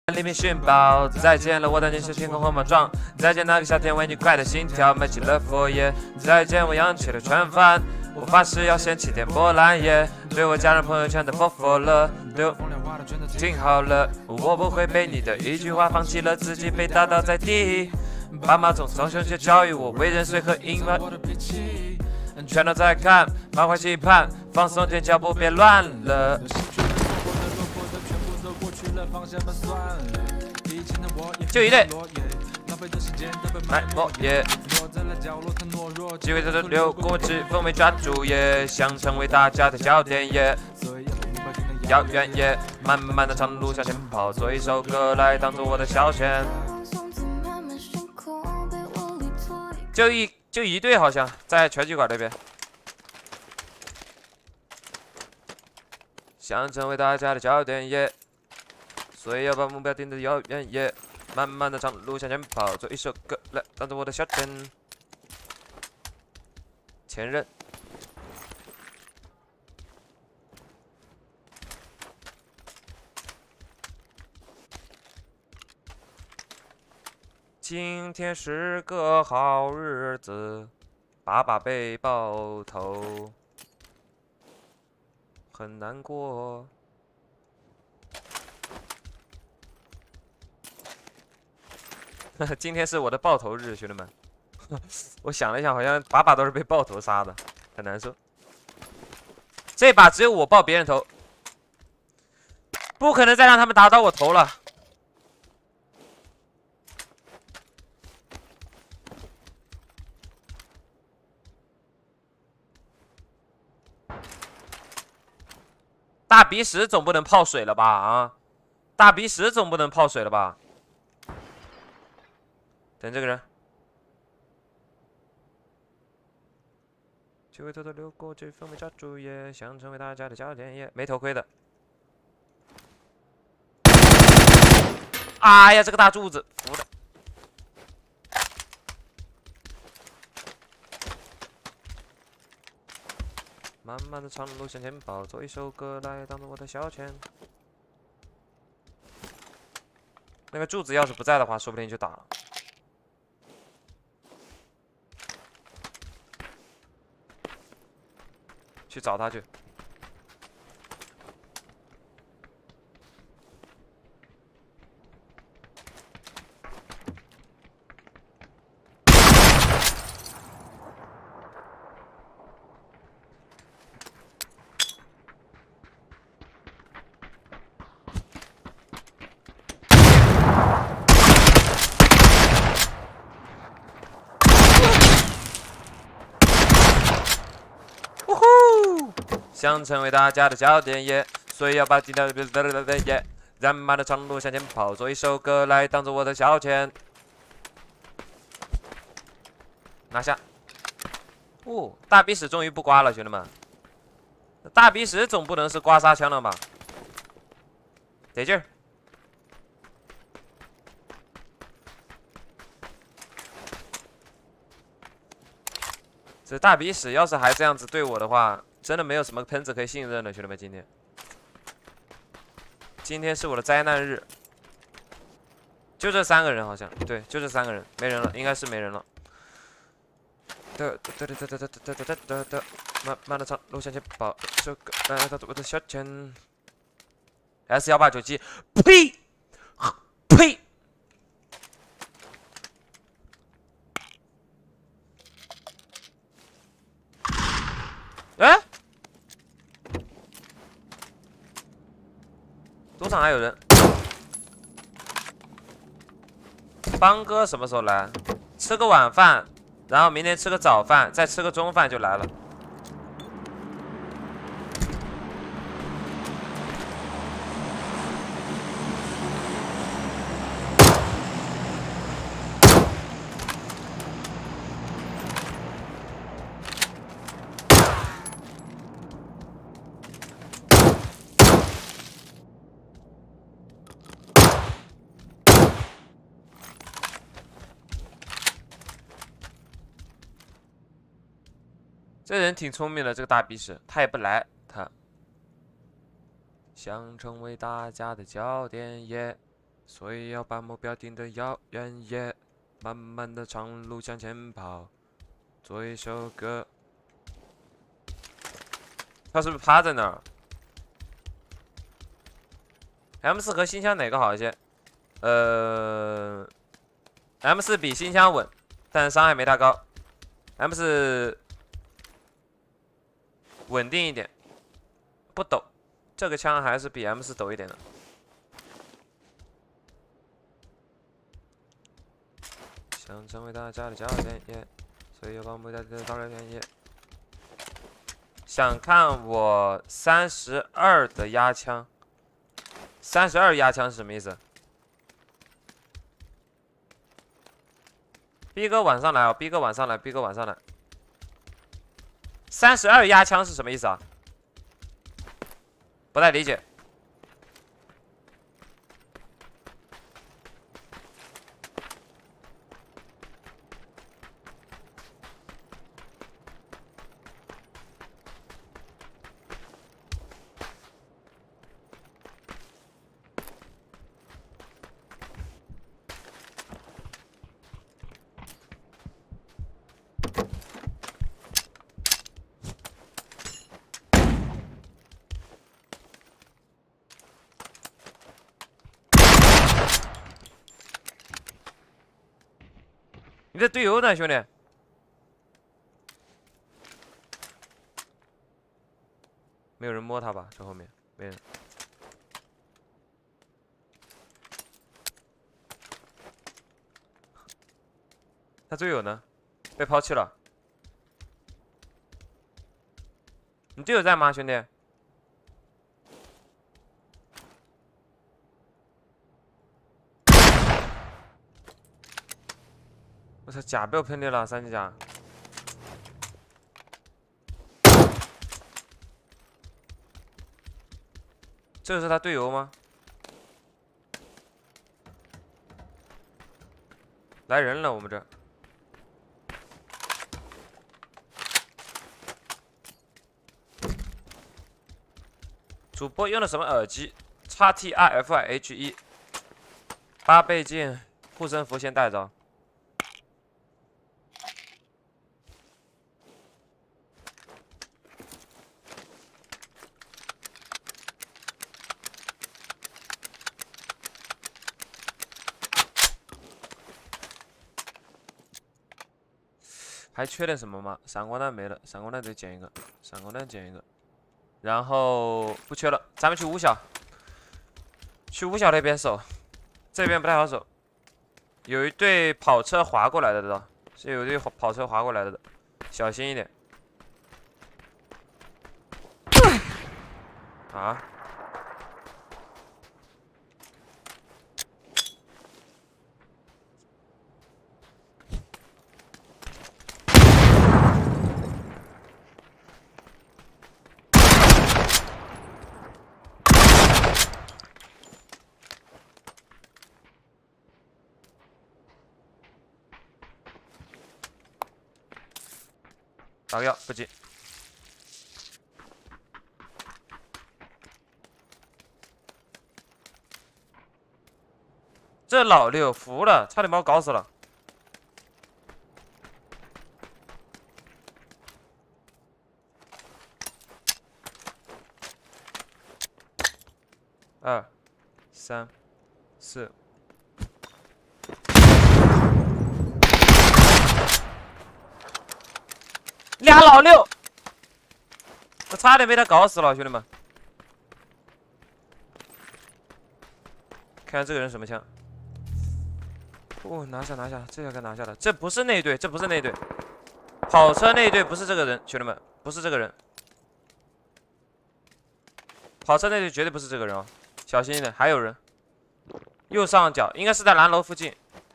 黎明寻宝，再见了我的年少轻狂和莽撞，再见那个夏天为你快的心跳，埋起了佛爷，再见我扬起了船帆，我发誓要掀起点波澜耶，对我家人朋友圈的佛了，对我听好了，我不会被你的一句话放弃了自己，被打倒在地。爸妈从小就教育我为人随和隐瞒，全都在看，满怀期盼，放松点脚步别乱了。就一队，买我耶，机会的流过，指缝没抓住耶，想成为大家的焦点耶。遥远耶，漫漫的长路向前跑，做一首歌来当做我的消遣。就一队，好像在拳击馆那边。想成为大家的焦点耶，所以要把目标定得遥远耶。漫漫的长路向前跑，做一首歌来当做我的消遣。前任。今天是个好日子，爸爸被爆头，很难过。今天是我的爆头日，兄弟们。我想了一想，好像把都是被爆头杀的，很难受。这把只有我爆别人头，不可能再让他们打到我头了。大鼻屎总不能泡水了吧？啊，大鼻屎总不能泡水了吧？等这个人，机会偷偷溜过，这风没抓住耶，想成为大家的焦点耶，没头盔的。哎呀，这个大柱子服的。漫漫的长路向前跑，做一首歌来当做我的消遣。那个柱子要是不在的话，说不定就打了。去找他去。想成为大家的焦点耶，所以要把低调的耶，燃满的长路向前跑，做一首歌来当做我的消遣。拿下！哦，大鼻屎终于不刮了，兄弟们。大鼻屎总不能是刮痧枪了吧？得劲儿！这大鼻屎要是还这样子对我的话，真的没有什么喷子可以信任了，兄弟们，今天是我的灾难日，就这3个人好像，对，就这3个人，没人了，应该是没人了。慢慢的长路向前跑，这个来到我的小钱。S1897，呸！呸！哎，赌场还有人。邦哥什么时候来？吃个晚饭，然后明天吃个早饭，再吃个中饭就来了。这人挺聪明的，这个大鼻屎，他也不来。他想成为大家的焦点耶， 所以要把目标定得遥远也，慢慢的长路向前跑，做一首歌。他是不是趴在那儿 ？M4和新枪哪个好一些？M4比新枪稳，但是伤害没它高。M4稳定一点，不抖。这个枪还是比 M4抖一点的。想成为大家的教练也，所以要把目标定得高远也。想看我32的压枪，32压枪是什么意思？B 哥晚上来哦 ，B 哥晚上来 ，B 哥晚上来。32压枪是什么意思啊？不太理解。你的队友呢，兄弟？没有人摸他吧？这后面没人。他队友呢？被抛弃了。你队友在吗，兄弟？我操，假被喷掉了，3级甲。这个是他队友吗？来人了，我们这。主播用的什么耳机 ？XTRFIH1， 8倍镜，护身符先带着。还缺点什么吗？闪光弹没了，闪光弹得捡一个，闪光弹捡一个。然后不缺了，咱们去五小，去五小那边守，这边不太好守。有一队跑车滑过来的的，是有一队跑车滑过来的，小心一点。啊！打个药不急。这老六服了，差点把我搞死了。2、3、4。俩老六，我差点被他搞死了，兄弟们！看看这个人什么枪？哦，拿下，这个该拿下了。这不是那队，这不是那队，跑车那队不是这个人，兄弟们，不是这个人。跑车那队绝对不是这个人哦，小心一点，还有人。右上角应该是在蓝楼附近。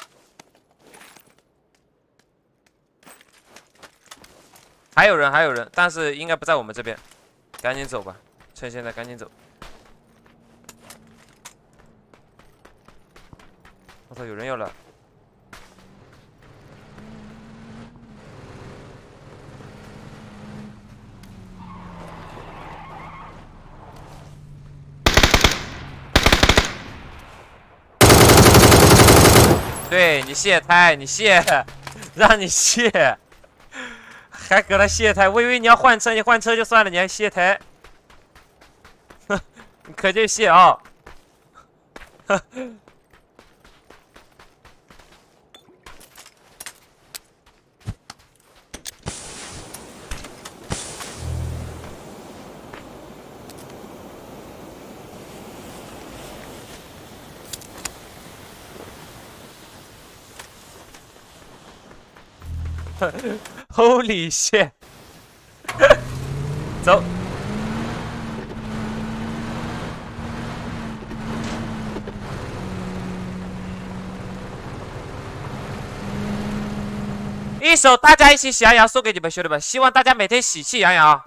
还有人，但是应该不在我们这边，赶紧走吧，趁现在赶紧走。我操，有人要来！ 对你卸胎，你卸，让你卸，还搁那卸胎。我以为你要换车，你换车就算了，你还卸胎，哼，你可劲卸啊！哼。Holy shit！ 走。一首大家一起喜羊羊送给你们兄弟们，希望大家每天喜气洋洋。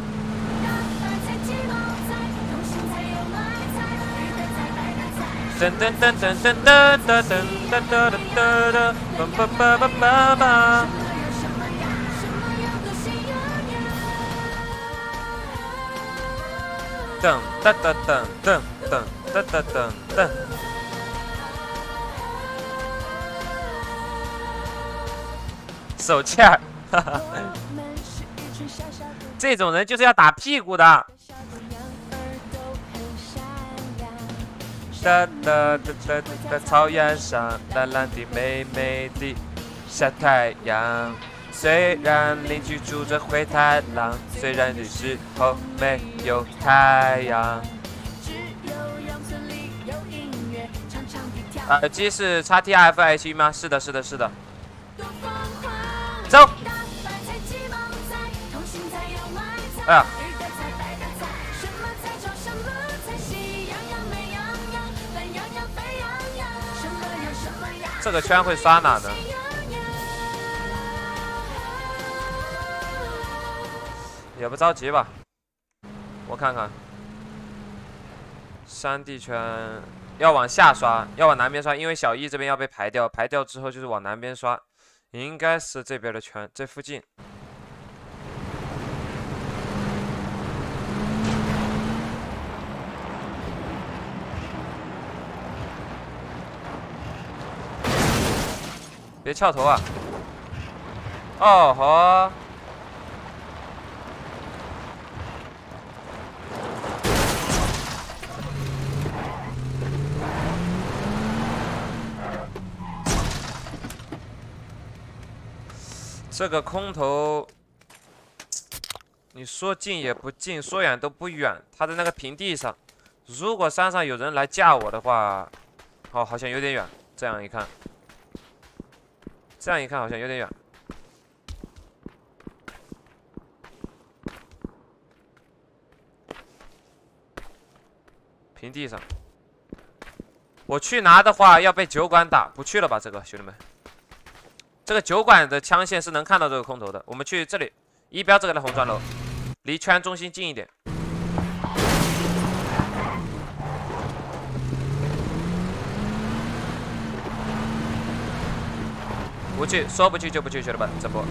噔噔噔噔噔噔噔噔噔噔噔噔噔噔。噔噔噔噔噔噔噔噔噔噔。手欠儿，哈哈。这种人就是要打屁股的。哒哒哒哒哒，草原上蓝蓝的美美的小太阳。虽然邻居住着灰太狼，虽然这时候没有太阳。耳机是 XTRFH 吗？是的，是的，是的。走。哎呀。这个圈会刷哪呢？也不着急吧，我看看。山地圈要往下刷，要往南边刷，因为小易这边要被排掉，排掉之后就是往南边刷，应该是这边的圈，这附近。别翘头啊！哦吼！这个空投，你说近也不近，说远都不远。他在那个平地上，如果山上有人来架我的话，哦，好像有点远。这样一看。这样一看好像有点远，平地上。我去拿的话要被酒馆打，不去了吧？这个兄弟们，这个酒馆的枪线是能看到这个空投的。我们去这里，一标这个的红砖楼，离圈中心近一点。不去，说不去就不去，兄弟们，这波。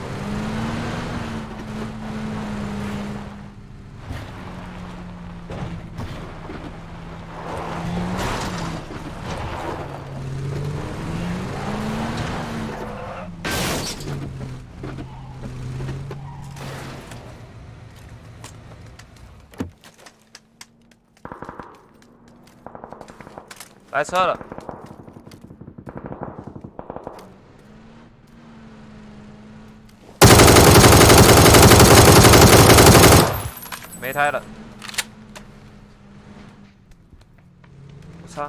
来车了。没胎了，我操！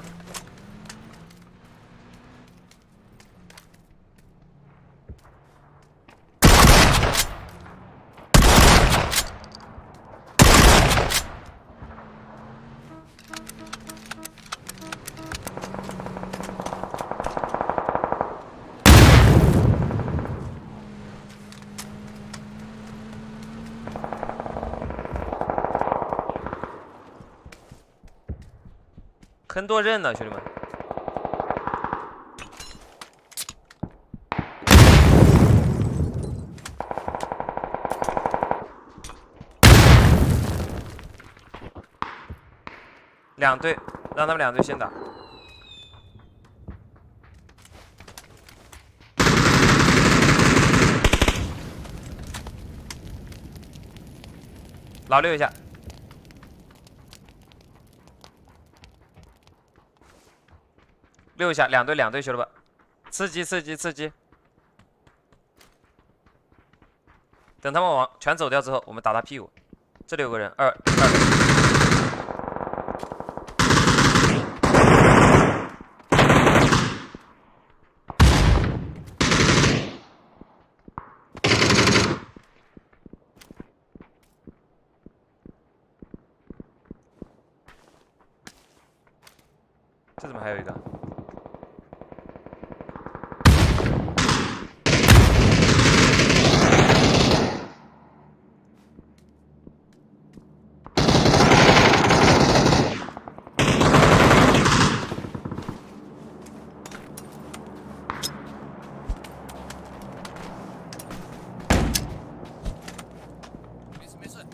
坑多认了，兄弟们。两队，让他们两队先打。 老六一下。6一下，2队2队，兄弟们，刺激刺激刺激！等他们全走掉之后，我们打他屁股。这里有个人，2。这怎么还有一个？ 没事。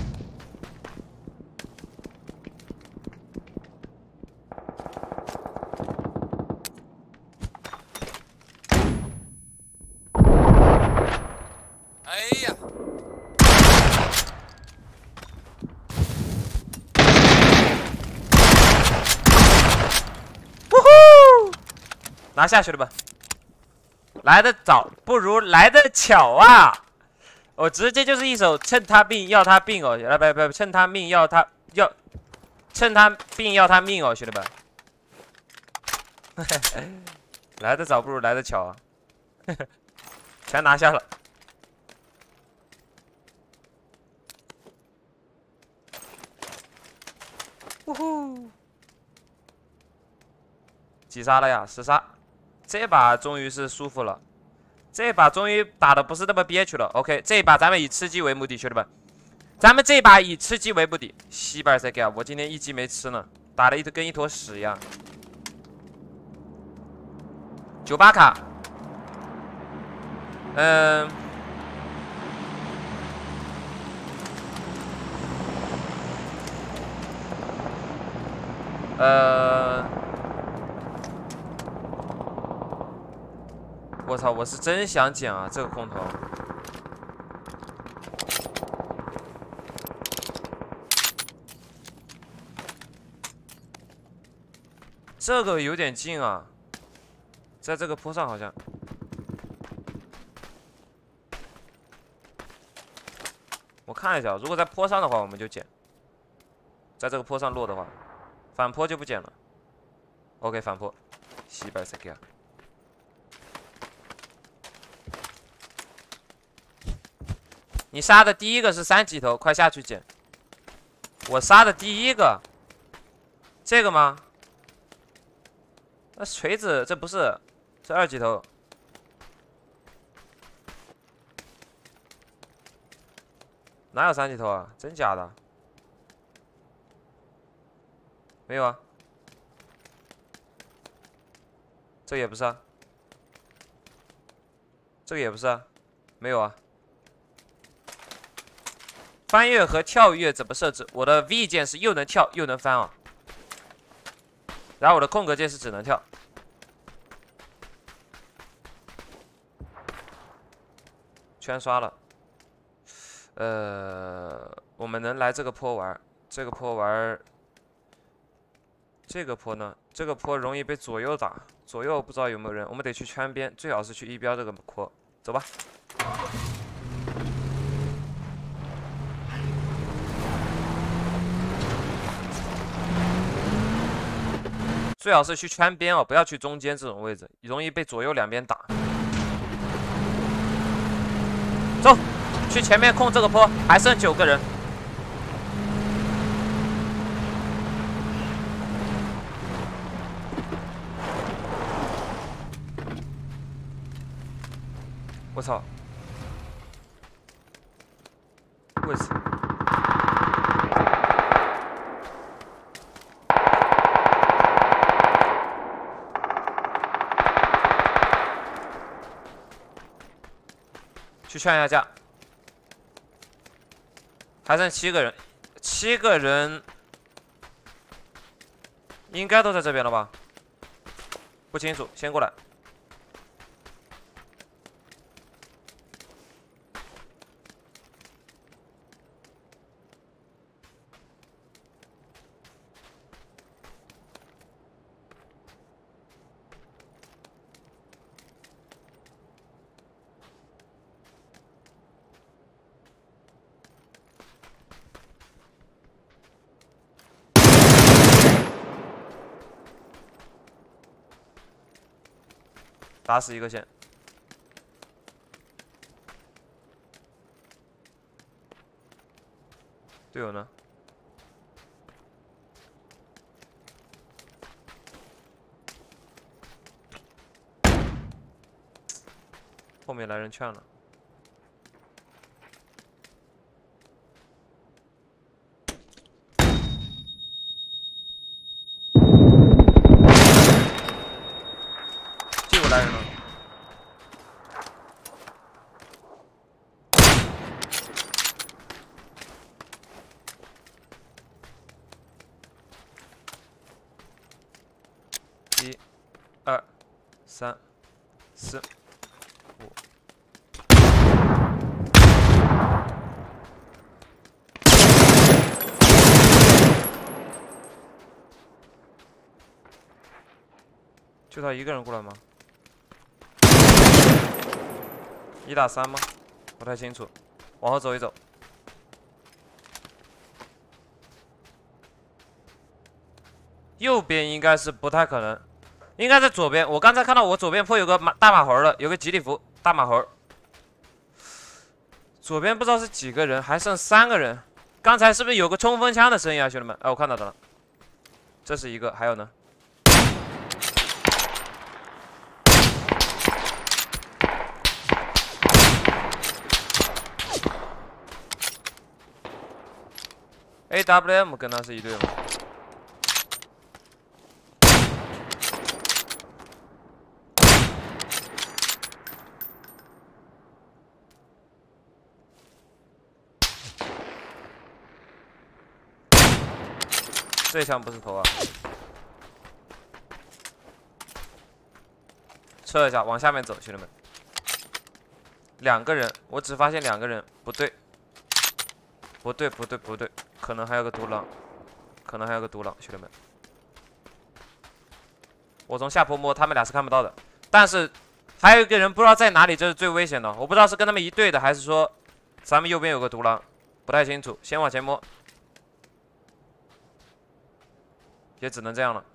哎呀！ 呜呼！拿下，兄弟们！来得早不如来得巧啊！我直接就是一手趁他病要他病哦，不，趁他命要他趁他病要他命哦，兄弟们！来得早不如来得巧啊！全拿下了。呜呼！几杀了呀？10杀，这把终于是舒服了，这把终于打的不是那么憋屈了。OK， 这一把咱们以吃鸡为目的，兄弟们，咱们这一把以吃鸡为目的。西巴尔塞给啊！我今天1鸡没吃呢，打的跟一坨屎一样。98卡，我操！我是真想捡啊，这个空投。这个有点近啊，在这个坡上好像。我看了一下，如果在坡上的话，我们就捡；在这个坡上落的话，反坡就不捡了。OK， 反坡，西巴塞给啊！你杀的第一个是3级头，快下去捡。我杀的第一个，这个吗？那锤子这不是，这2级头。哪有3级头啊？真假的？没有啊。这个也不是啊。这个也不是啊。没有啊。翻越和跳跃怎么设置？我的 V 键是又能跳又能翻啊。然后我的空格键是只能跳。全刷了。我们能来这个坡玩，这个坡玩。这个坡呢？这个坡容易被左右打，左右不知道有没有人，我们得去圈边，最好是去1标这个坡。走吧。最好是去圈边哦，不要去中间这种位置，容易被左右两边打。走，去前面控这个坡，还剩9个人。我操！位置。去劝一下架，还剩7个人，7个人应该都在这边了吧？不清楚，先过来。 打死一个先。队友呢？后面来人劝了。 来人了！1、2、3、4、5。就他一个人过来吗？ 1打3吗？不太清楚，往后走一走。右边应该是不太可能，应该在左边。我刚才看到我左边坡有个大马猴的，有个吉利服大马猴。左边不知道是几个人，还剩3个人。刚才是不是有个冲锋枪的声音啊，兄弟们？哎，我看到的了，这是一个，还有呢？ AWM 跟他是一队吗？这一枪不是头啊！撤一下，往下面走，兄弟们。2个人，我只发现2个人，不对，不对，不对，不对。 可能还有个独狼，可能还有个独狼，兄弟们，我从下坡摸，他们俩是看不到的，但是还有一个人不知道在哪里，这是最危险的，我不知道是跟他们一队的，还是说咱们右边有个独狼，不太清楚，先往前摸，也只能这样了。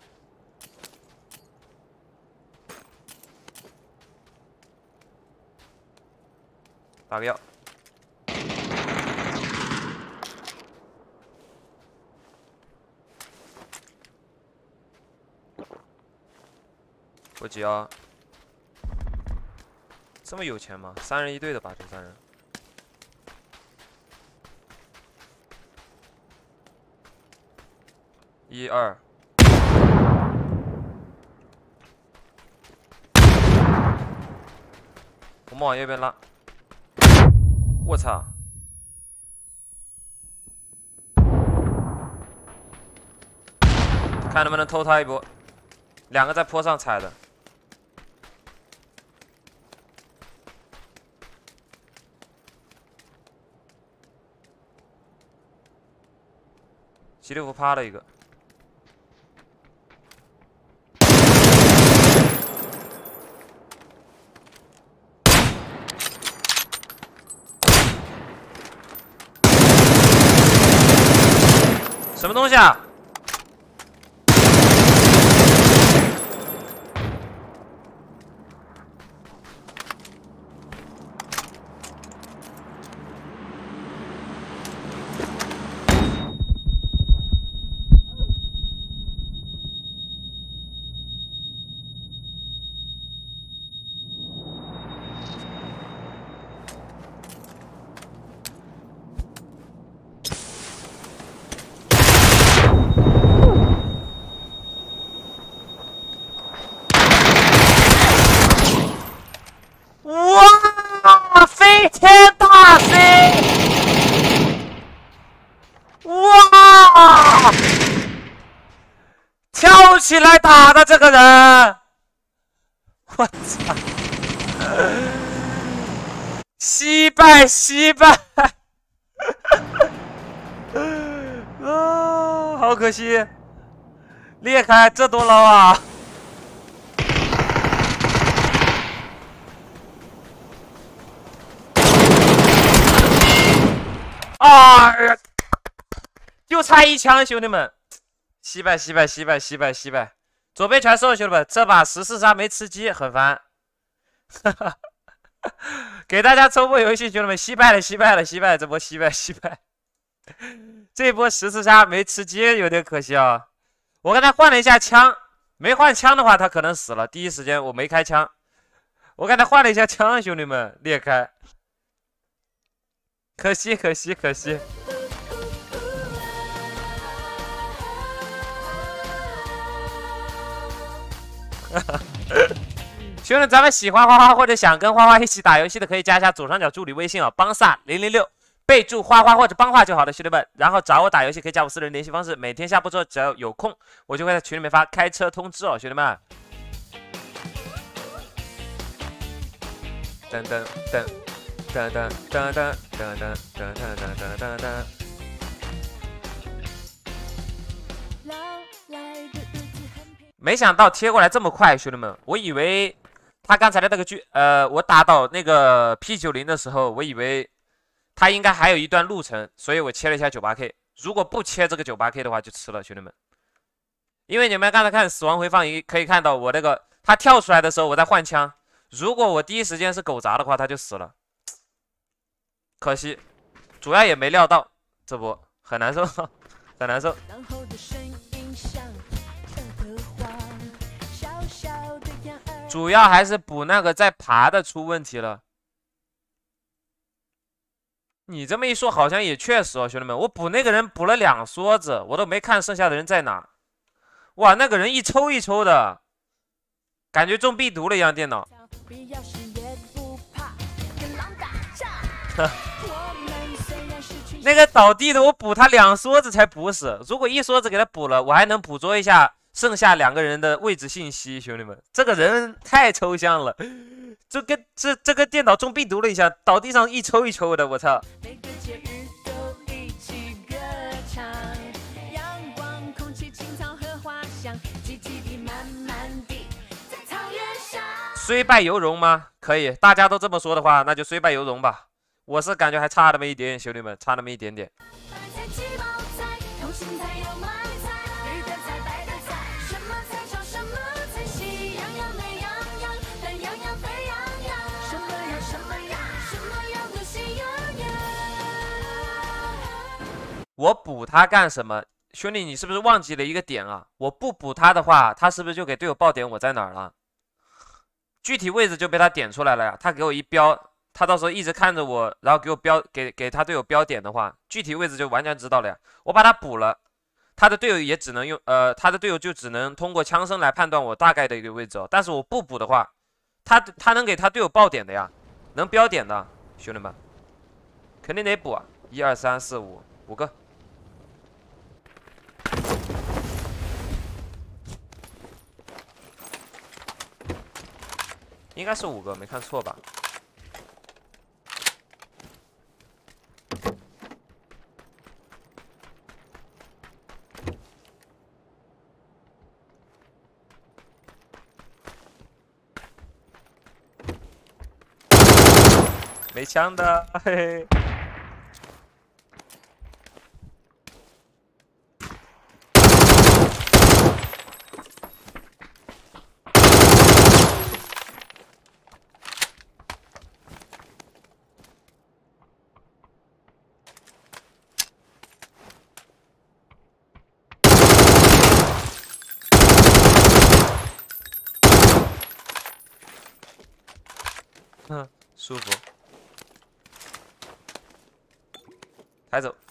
打个药。 不急啊！这么有钱吗？3人1队的吧，这3人。1、2。我们往右边拉。我操！看能不能偷他一波。2个在坡上踩的。 吉利服趴了一个，什么东西啊？哇！飞天大飞！哇！跳起来打的这个人，我操！惜败惜败！啊，好可惜！裂开这多捞啊！ 哎呀，就差1枪，兄弟们！惜败，惜败，惜败，惜败，惜败！ 左边全收了，兄弟们，这把14杀没吃鸡，很烦。给大家抽波游戏，兄弟们，惜败了，惜败了，惜败了，这波惜败，惜败。这波14杀没吃鸡，有点可惜啊。我跟他换了一下枪，没换枪的话，他可能死了。第一时间我没开枪，我跟他换了一下枪，兄弟们裂开，可惜，可惜，可惜。兄弟，咱们喜欢花花或者想跟花花一起打游戏的，可以加一下左上角助理微信啊，帮萨006，备注花花或者帮话就好了，兄弟们。然后找我打游戏可以加我私人联系方式，每天下播之后只要有空，我就会在群里面发开车通知哦，兄弟们。噔噔噔噔噔噔噔噔噔噔噔噔噔。没想到贴过来这么快，兄弟们，我以为他刚才的那个我打倒那个 P90的时候，我以为他应该还有一段路程，所以我切了一下 98K。如果不切这个 98K 的话，就吃了，兄弟们。因为你们刚才看死亡回放可以看到我那个他跳出来的时候，我在换枪。如果我第一时间是狗杂的话，他就死了。可惜，主要也没料到，这波很难受，很难受。主要还是补那个在爬的出问题了。你这么一说，好像也确实哦，兄弟们，我补那个人补了2梭子，我都没看剩下的人在哪。哇，那个人一抽一抽的，感觉中病毒了一样，电脑。那个倒地的，我补他2梭子才补死。如果1梭子给他补了，我还能捕捉一下剩下2个人的位置信息。兄弟们，这个人太抽象了，这跟电脑中病毒了一下，倒地上一抽一抽的，我操！虽败犹荣吗？可以，大家都这么说的话，那就虽败犹荣吧。我是感觉还差那么一点，兄弟们，差那么一点点。我补他干什么？兄弟，你是不是忘记了一个点啊？我不补他的话，他是不是就给队友爆点我在哪儿了？具体位置就被他点出来了呀。他给我一标，他到时候一直看着我，然后给我标给他队友标点的话，具体位置就完全知道了呀。我把他补了，他的队友也只能用他的队友就只能通过枪声来判断我大概的一个位置哦。但是我不补的话，他能给他队友爆点的呀，能标点的，兄弟们，肯定得补啊！1、2、3、4、5，5个。应该是5个，没看错吧？没枪的，嘿嘿。舒服，抬走。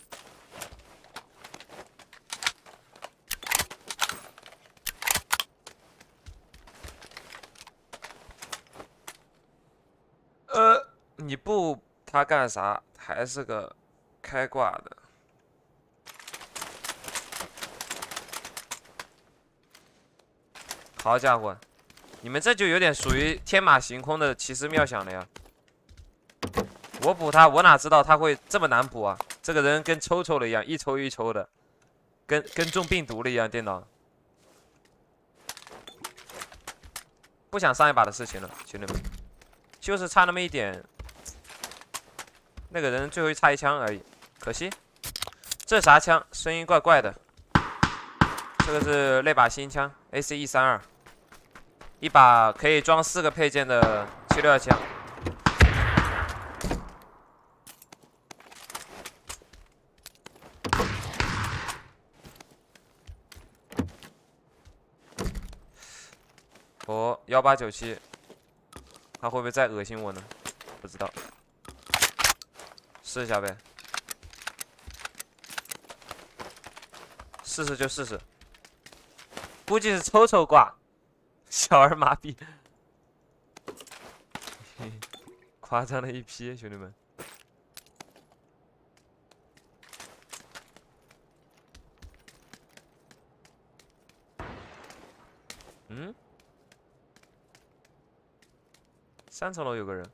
你不他干啥？还是个开挂的。好家伙！你们这就有点属于天马行空的奇思妙想了呀！我补他，我哪知道他会这么难补啊？这个人跟抽抽了一样，一抽一抽的，跟中病毒了一样。电脑不想上一把的事情了，兄弟们，就是差那么一点，那个人最后差1枪而已，可惜。这啥枪？声音怪怪的， 这个是那把新枪 AC132，一把可以装4个配件的762枪。哦，1897，他会不会再恶心我呢？不知道，试一下呗。 试试就试试，估计是抽抽挂，小儿麻痹，夸张了一批，兄弟们。嗯，3层楼有个人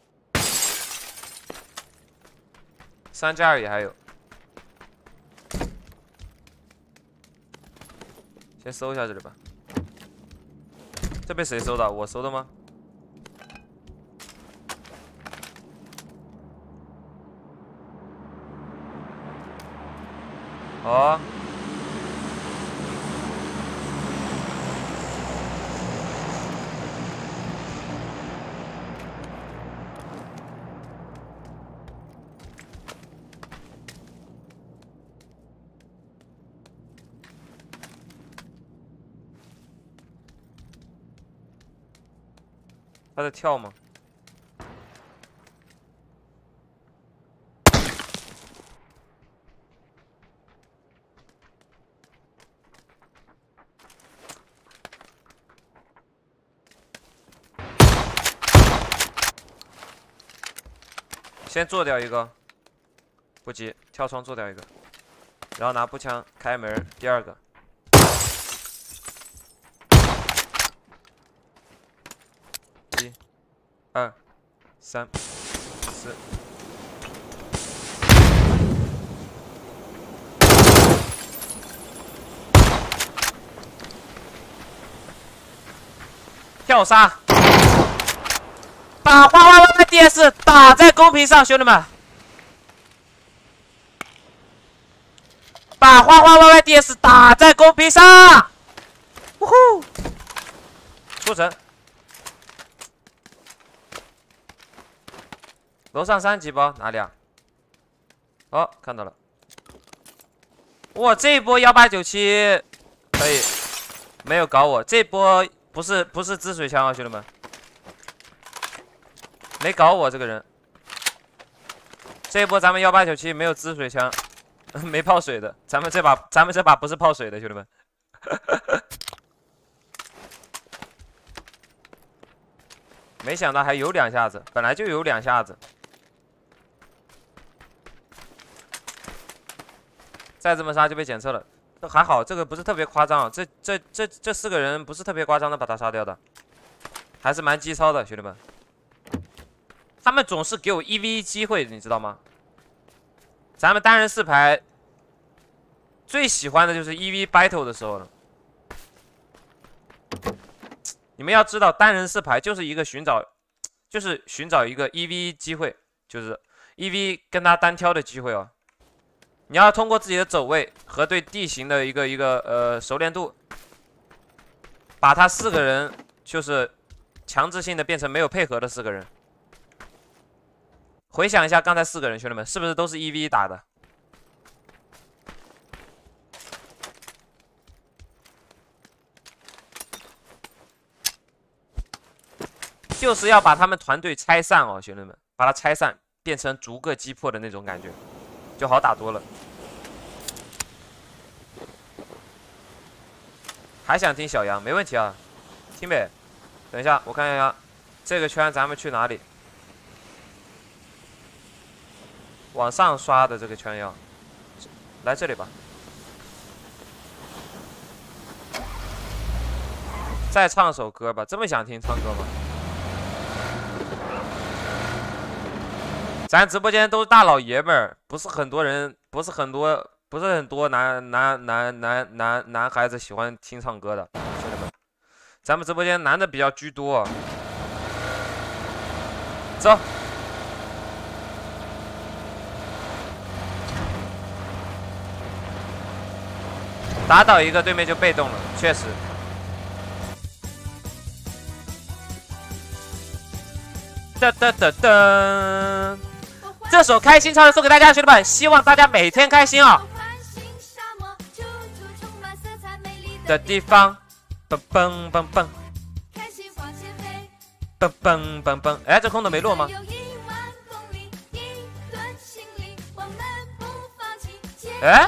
，3加2也还有。 先搜一下这里吧。这被谁搜的？我搜的吗？哦。他在跳吗？先做掉一个，不急，跳窗做掉一个，然后拿步枪开门，第2个。 1、2、3、4。跳杀，把花花 YYDS 打在公屏上，兄弟们，把花花 YYDS 打在公屏上，呜呼，出城。 楼上3级包哪里啊？哦，看到了。哇，这一波1897可以，没有搞我。这波不是滋水枪啊，兄弟们，没搞我这个人。这一波咱们1897没有滋水枪，没泡水的。咱们这把不是泡水的，兄弟们。没想到还有2下子，本来就有2下子。 再这么杀就被检测了，这还好，这个不是特别夸张啊。这4个人不是特别夸张的把他杀掉的，还是蛮机操的，兄弟们。他们总是给我1v1机会，你知道吗？咱们单人4排最喜欢的就是 1v battle 的时候了。你们要知道，单人4排就是一个寻找一个1v1机会，就是 1v 跟他单挑的机会哦。 你要通过自己的走位和对地形的一个熟练度，把他4个人就是强制性的变成没有配合的4个人。回想一下刚才4个人，兄弟们是不是都是1v1打的？就是要把他们团队拆散哦，兄弟们，把它拆散，变成逐个击破的那种感觉。 就好打多了。还想听小杨？没问题啊，听呗。等一下，我看一下这个圈咱们去哪里？往上刷的这个圈要来这里吧。再唱首歌吧，这么想听唱歌吗？咱直播间都是大老爷们儿，不是很多男孩子喜欢听唱歌的，兄弟们。咱们直播间男的比较居多。走。 打倒一个对面就被动了，确实。噔噔噔噔，这首开心超人送给大家，兄弟们，希望大家每天开心啊！的地方，蹦蹦蹦蹦，蹦蹦蹦蹦，哎，这空的没落吗？哎。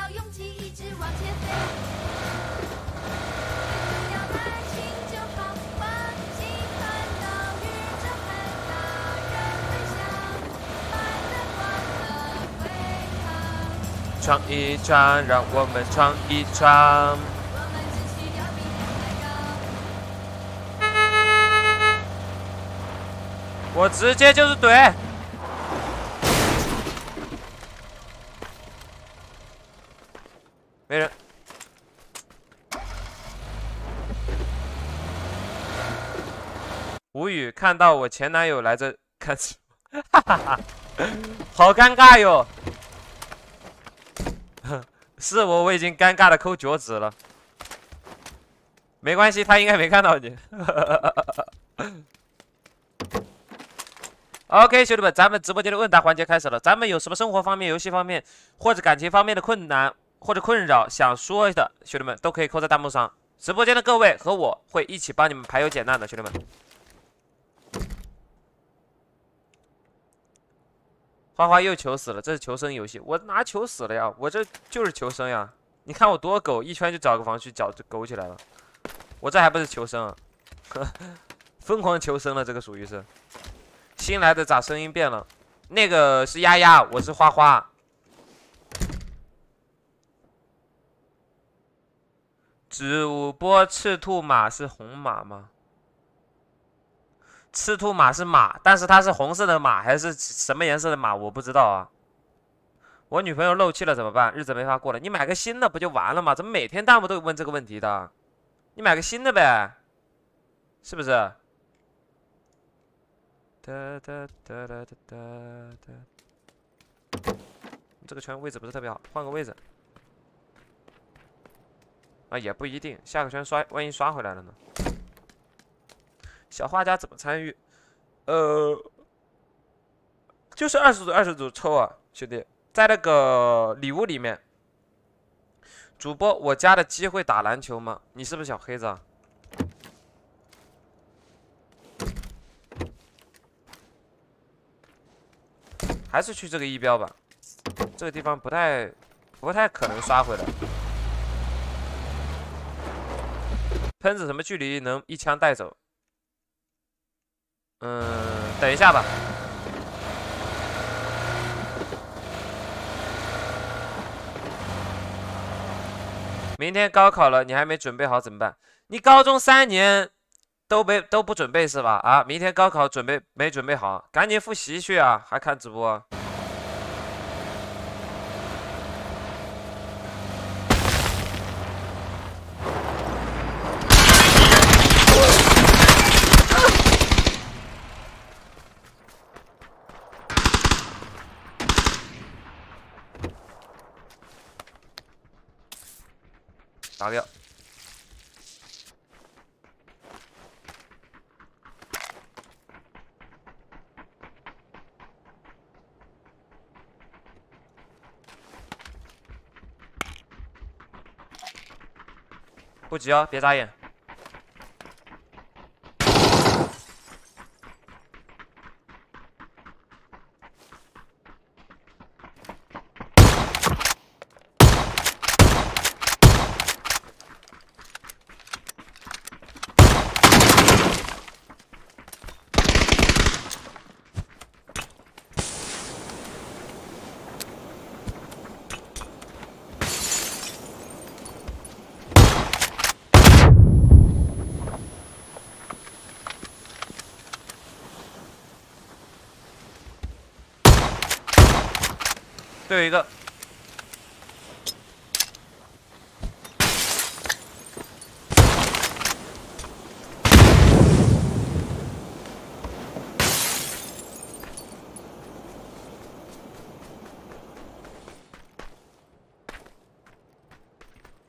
闯一闯，让我们闯一闯。我直接就是怼。没人。无语，看到我前男友来这看直播，哈哈哈，好尴尬哟。是我已经尴尬的抠脚趾了。没关系，他应该没看到你。OK， 兄弟们，咱们直播间的问答环节开始了。咱们有什么生活方面、游戏方面或者感情方面的困难或者困扰想说的，兄弟们都可以扣在弹幕上。直播间的各位和我会一起帮你们排忧解难的，兄弟们。花花又求死了，这是求生游戏，我哪求死了呀？我这就是求生呀！你看我多狗，一圈就找个房去找就狗起来了。我这还不是求生啊，疯狂求生了，这个属于是。新来的咋声音变了？那个是丫丫，我是花花。主播赤兔马是红马吗？赤兔马是马，但是它是红色的马还是什么颜色的马？我不知道啊。我女朋友漏气了怎么办？日子没法过了。你买个新的不就完了吗？怎么每天弹幕都有问这个问题的？你买个新的呗，是不是？哒哒哒哒哒哒。这个圈位置不是特别好，换个位置。啊，也不一定，下个圈刷，万一刷回来了呢？小画家怎么参与？就是20组抽啊，兄弟，在那个礼物里面。主播，我家的鸡会打篮球吗？你是不是小黑子啊？还是去这个一标吧，这个地方不太可能刷回来。喷子什么距离能一枪带走？等一下吧。明天高考了，你还没准备好怎么办？你高中3年都不准备是吧？啊，明天高考没准备好，赶紧复习去啊！还看直播？打掉。不急哦，别眨眼。对，有一个。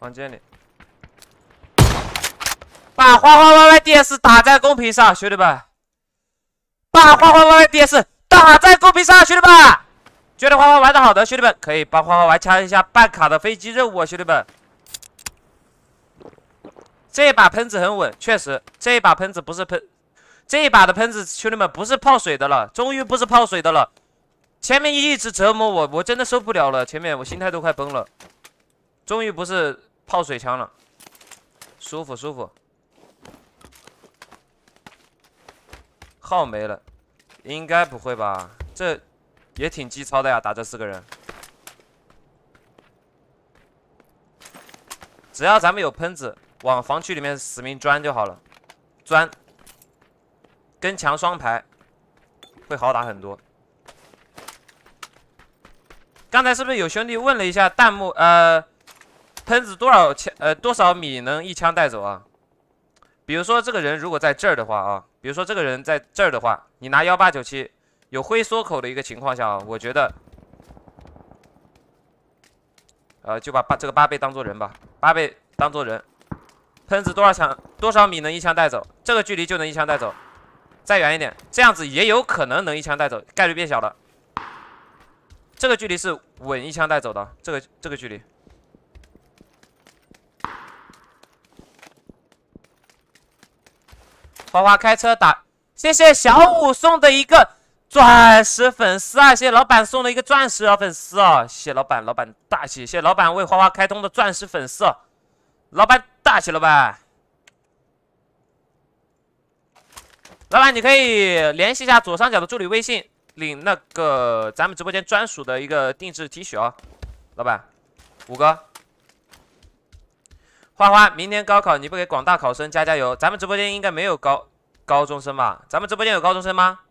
房间里。把花花 YYDS 打在公屏上，兄弟们！把花花 YYDS 打在公屏上，兄弟们！觉得花花玩的好的兄弟们，可以帮花花玩抢一下办卡的飞机任务啊，兄弟们！这把喷子很稳，确实，这把喷子不是喷，这一把的喷子，兄弟们不是泡水的了，终于不是泡水的了。前面一直折磨我，我真的受不了了，前面我心态都快崩了。终于不是泡水枪了，舒服舒服。号没了，应该不会吧？这也挺鸡操的呀，打这4个人。只要咱们有喷子，往防区里面死命钻就好了，钻，跟墙双排，会好打很多。刚才是不是有兄弟问了一下弹幕？喷子多少米能一枪带走啊？比如说这个人如果在这儿的话啊，比如说这个人在这儿的话，你拿1897有灰缩口的一个情况下啊，我觉得，就把这个8倍当做人吧，8倍当做人，喷子多少米能一枪带走？这个距离就能一枪带走，再远一点，这样子也有可能能一枪带走，概率变小了。这个距离是稳一枪带走的，这个距离。花花开车打，谢谢小五送的一个钻石粉丝啊！谢谢老板送的一个钻石粉丝啊！谢谢老板，老板大气！谢谢老板为花花开通的钻石粉丝，老板大气！老板，老板你可以联系一下左上角的助理微信，领那个咱们直播间专属的一个定制 T 恤啊！老板，5哥。花花，明年高考你不给广大考生加加油？咱们直播间应该没有高中生吧？咱们直播间有高中生吗？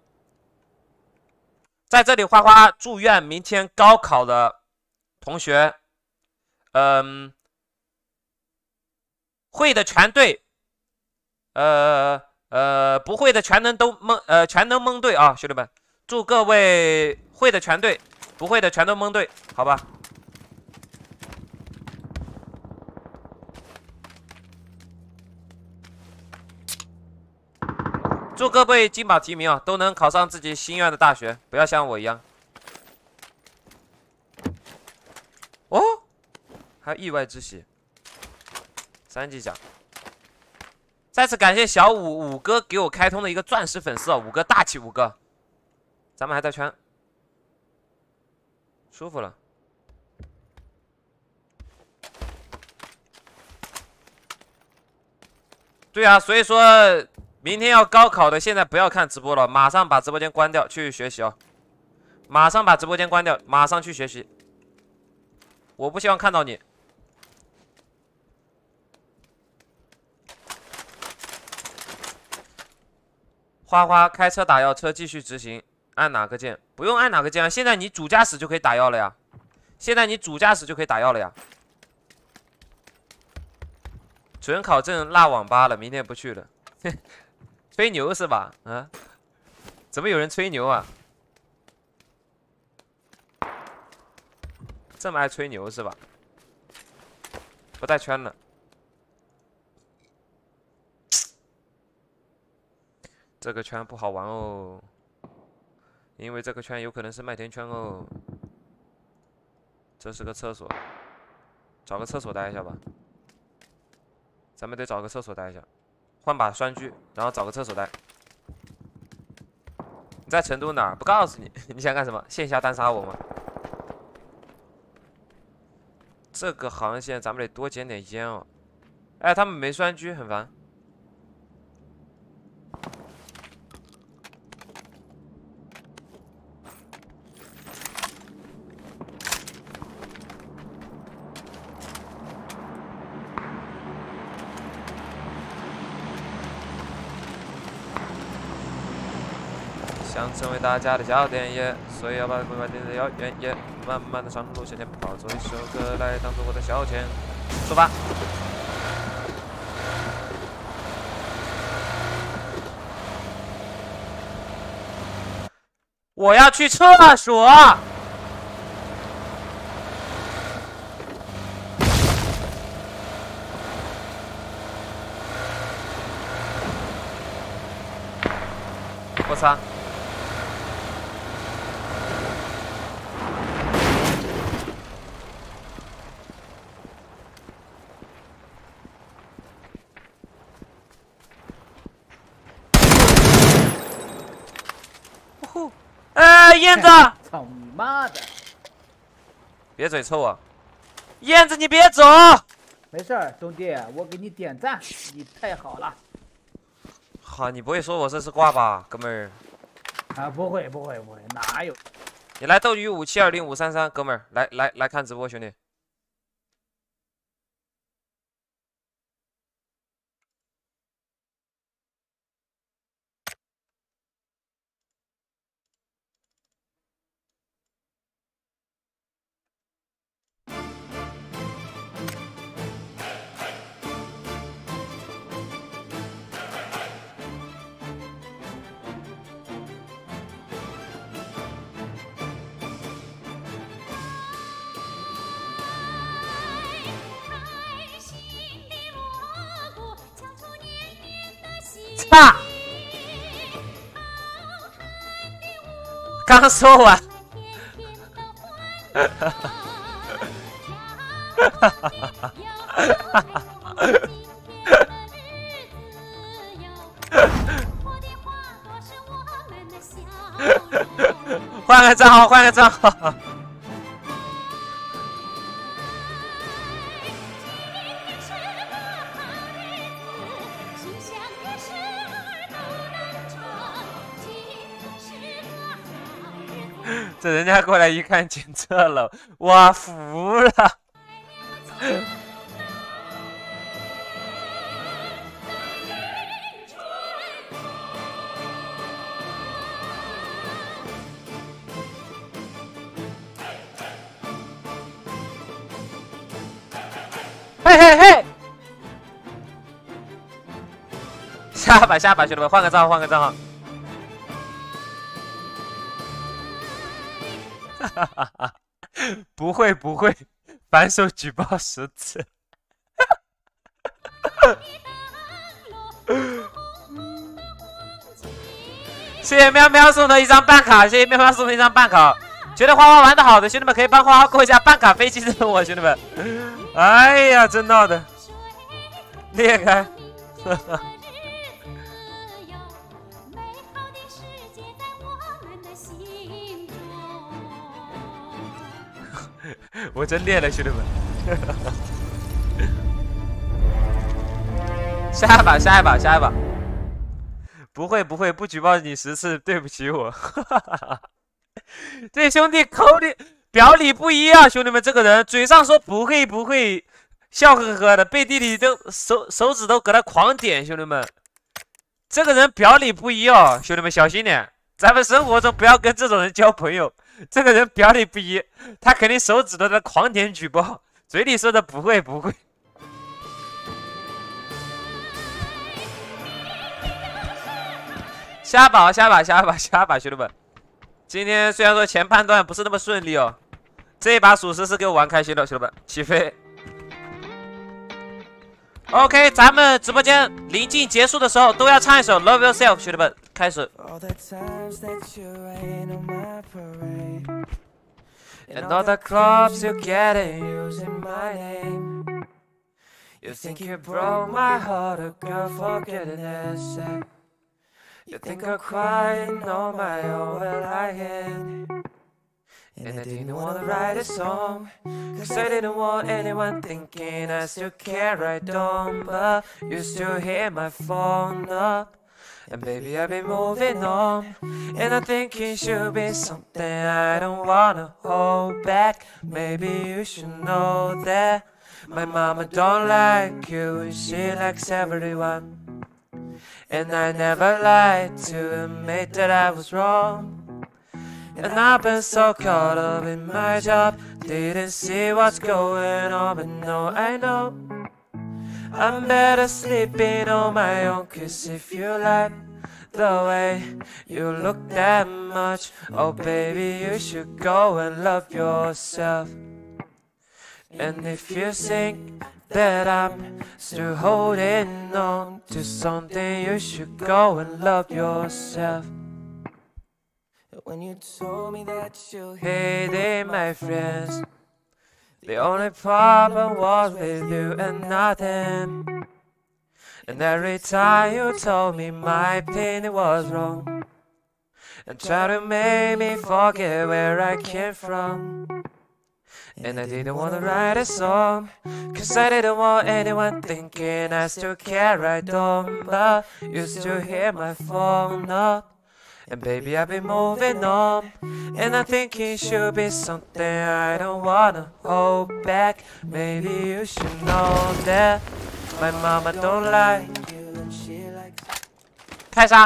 在这里，花花祝愿明天高考的同学，会的全对，不会的全能蒙对啊，兄弟们，祝各位会的全对，不会的全都蒙对，好吧？祝各位金榜题名啊，都能考上自己心愿的大学，不要像我一样。哦，还有意外之喜，3级奖。再次感谢小五哥给我开通的一个钻石粉丝啊，5哥大气，5哥。咱们还在圈，舒服了。对啊，所以说。明天要高考的，现在不要看直播了，马上把直播间关掉，去学习哦！马上把直播间关掉，马上去学习。我不希望看到你。花花开车打药车继续执行，按哪个键？不用按哪个键啊！现在你主驾驶就可以打药了呀！现在你主驾驶就可以打药了呀！准考证落网吧了，明天不去了。吹牛是吧？啊？怎么有人吹牛啊？这么爱吹牛是吧？不带圈了。这个圈不好玩哦，因为这个圈有可能是麦田圈哦。这是个厕所，找个厕所待一下吧。咱们得找个厕所待一下。换把栓狙，然后找个厕所待。你在成都哪儿？不告诉你，你想干什么？线下单杀我吗？这个航线咱们得多捡点烟哦。哎，他们没栓狙，很烦。想成为大家的焦点耶，所以要把规划定的要远也，慢慢的上路向前跑，做一首歌来当做我的消遣。出发！我要去厕所。 我操！燕子！ 操你妈的！ 别嘴臭啊！燕子，你别走！ 没事儿，兄弟，我给你点赞，你太好了。 好，你不会说我这是挂吧，哥们儿？ 啊，不会，哪有？ 你来斗鱼5720-533，哥们儿，来看直播，兄弟。爸，刚说完。换个账号，换个账号。这人家过来一看检测了，我服了。嘿嘿嘿！下吧，兄弟们，换个账号，换个账号。哈哈哈！不会，反手举报10次。谢谢喵喵送的一张办卡，谢谢喵喵送的一张办卡。觉得花花玩的好的兄弟们可以帮花花过一下办卡飞机任务，兄弟们。哎呀，真闹的，裂开。我真裂了，兄弟们！下一把！不会，不举报你10次，对不起我。这兄弟口里表里不一啊，兄弟们，这个人嘴上说不会，笑呵呵的，背地里都手指都搁那狂点，兄弟们，这个人表里不一哦，兄弟们小心点，咱们生活中不要跟这种人交朋友。这个人表里不一，他肯定手指都在狂点举报，嘴里说的不会。下把，兄弟们，今天虽然说前半段不是那么顺利哦，这一把属实是给我玩开心了，兄弟们，起飞。OK， 咱们直播间临近结束的时候都要唱一首 Love Yourself， 兄弟们，开始。And all the clubs you get in using my name. You think you broke my heart, a girl, for goodness sake. You think I'm crying on my own, well I ain't. And I didn't wanna write a song, cause I didn't want anyone thinking I still care, I don't. But you still hear my phone up, and baby I've been moving on, and I think it should be something I don't wanna hold back. Maybe you should know that my mama don't like you and she likes everyone, and I never lied to admit that I was wrong. And I've been so caught up in my job, didn't see what's going on, but no, I know I'm better sleeping on my own. Cause if you like the way you look that much, oh baby, you should go and love yourself. And if you think that I'm still holding on to something, you should go and love yourself. When you told me that you hated my friends, the only problem was with you and nothing. And every time you told me my opinion was wrong, and tried to make me forget where I came from. And I didn't want to write a song, cause I didn't want anyone thinking I still care, I don't. But you still hear my phone up, and baby I've been moving on, and I think it should be something I don't wanna hold back. Maybe you should know that my mama don't like 开杀。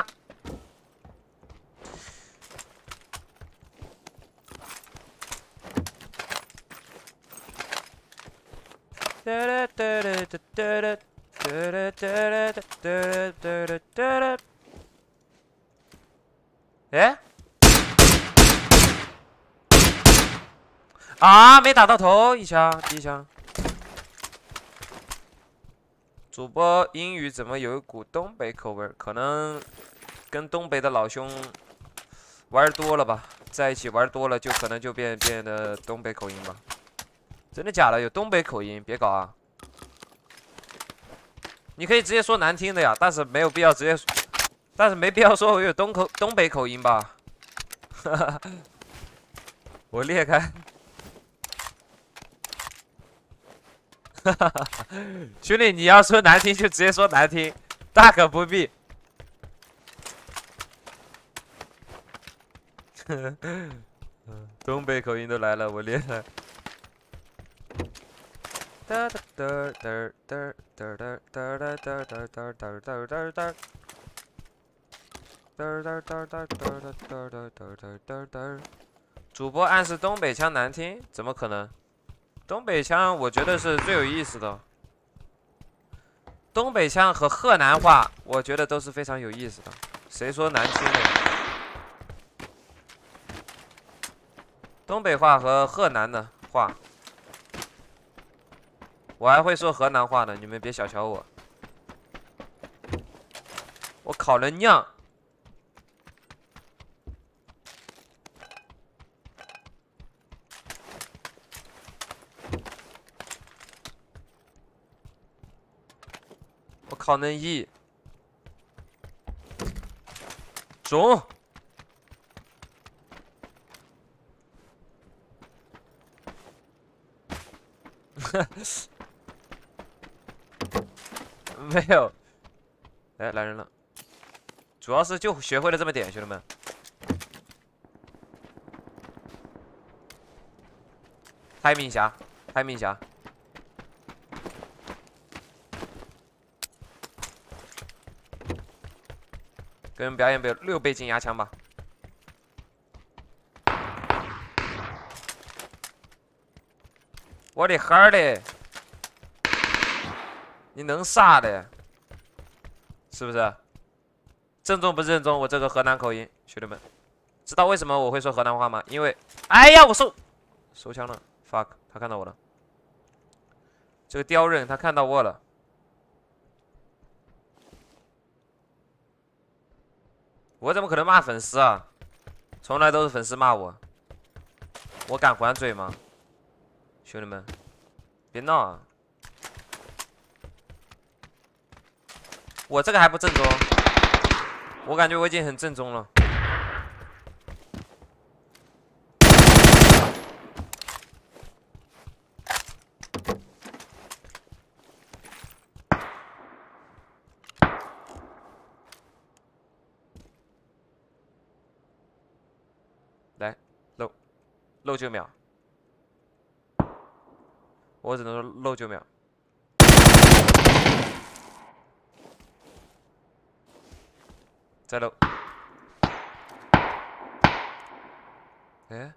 哎，啊，没打到头，一枪，第一枪。主播英语怎么有一股东北口味？可能跟东北的老兄玩多了吧，在一起玩多了，就可能就变得东北口音吧。真的假的？有东北口音？别搞啊！你可以直接说难听的呀，但是没有必要直接，但是没必要说我有东北口音吧？我裂开。兄弟，你要说难听就直接说难听，大可不必。东北口音都来了，我裂开。主播暗示东北腔难听，怎么可能？东北腔我觉得是最有意思的。东北腔和河南话，我觉得都是非常有意思的。谁说难听的？东北话和河南的话。我还会说河南话呢，你们别小瞧我。我烤了酿。我烤嫩一。中。没有，哎，来人了，主要是就学会了这么点，兄弟们。太明侠，太明侠，给人表演6倍金牙枪吧。我的孩嘞！你能啥的？是不是？正宗不正宗？我这个河南口音，兄弟们，知道为什么我会说河南话吗？因为，哎呀，我手枪了 ，fuck， 他看到我了。这个刁刃，他看到我了。我怎么可能骂粉丝啊？从来都是粉丝骂我，我敢还嘴吗？兄弟们，别闹啊！我这个还不正宗，我感觉我已经很正宗了。来，漏9秒，我只能说漏9秒。再漏。哎，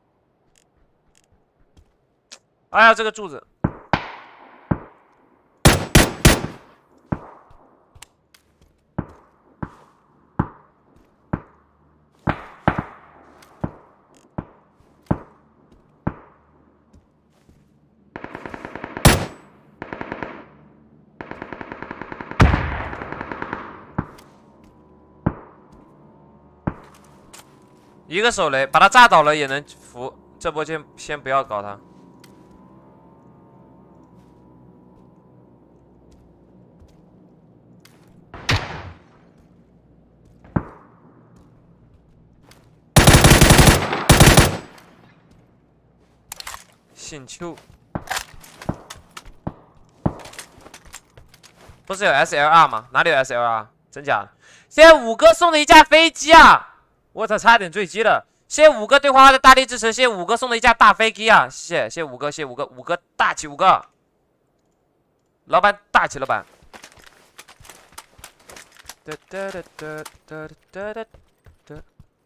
哎呀，这个柱子。 一个手雷，把他炸倒了也能扶。这波先不要搞他。姓邱，不是有 SLR 吗？哪里有 SLR？ 真假的？谢谢五哥送的一架飞机啊！我操，差点坠机了！谢谢五哥对花花的大力支持，谢谢五哥送的一架大飞机啊！谢谢五哥，谢谢五哥，五哥大气五哥，老板大气老板。哒哒哒哒哒哒哒哒。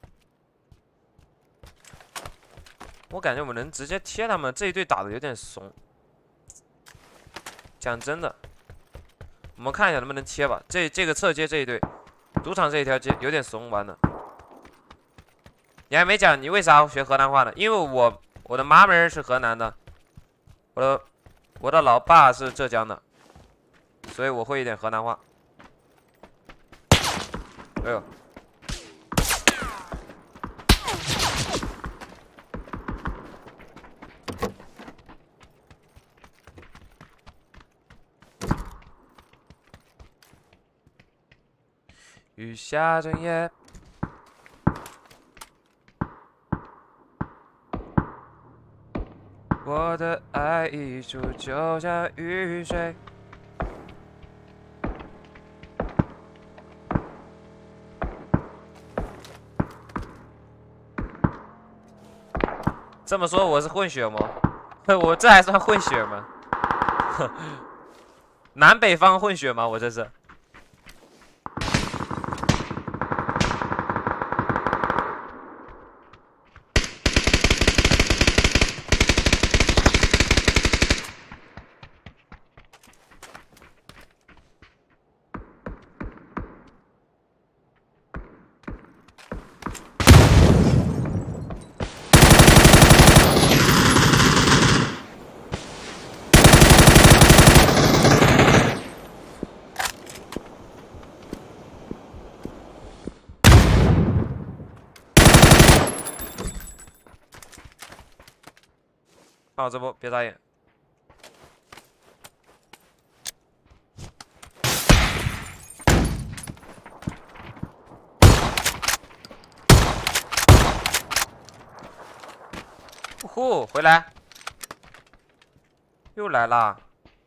我感觉我们能直接贴他们这一队打的有点怂。讲真的，我们看一下能不能贴吧。这个侧街这一队，赌场这一条街有点怂玩的。你还没讲你为啥学河南话呢？因为我的妈门是河南的，我的老爸是浙江的，所以我会一点河南话。哎呦！雨下整夜，我的爱一出就像雨水。这么说我是混血吗？我这还算混血吗？南北方混血吗？我这是。看我这波，别眨眼。呼，回来，又来啦！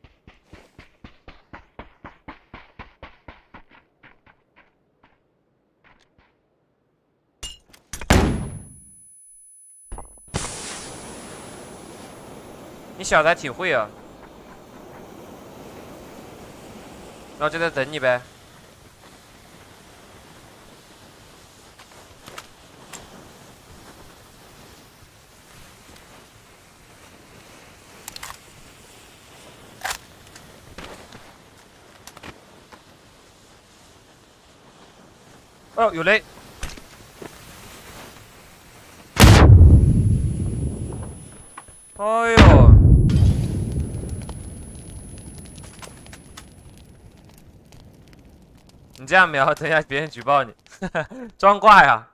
你小子还挺会啊，那我就在等你呗。哦，有雷！哎呦！你这样瞄，等一下别人举报你，装挂呀！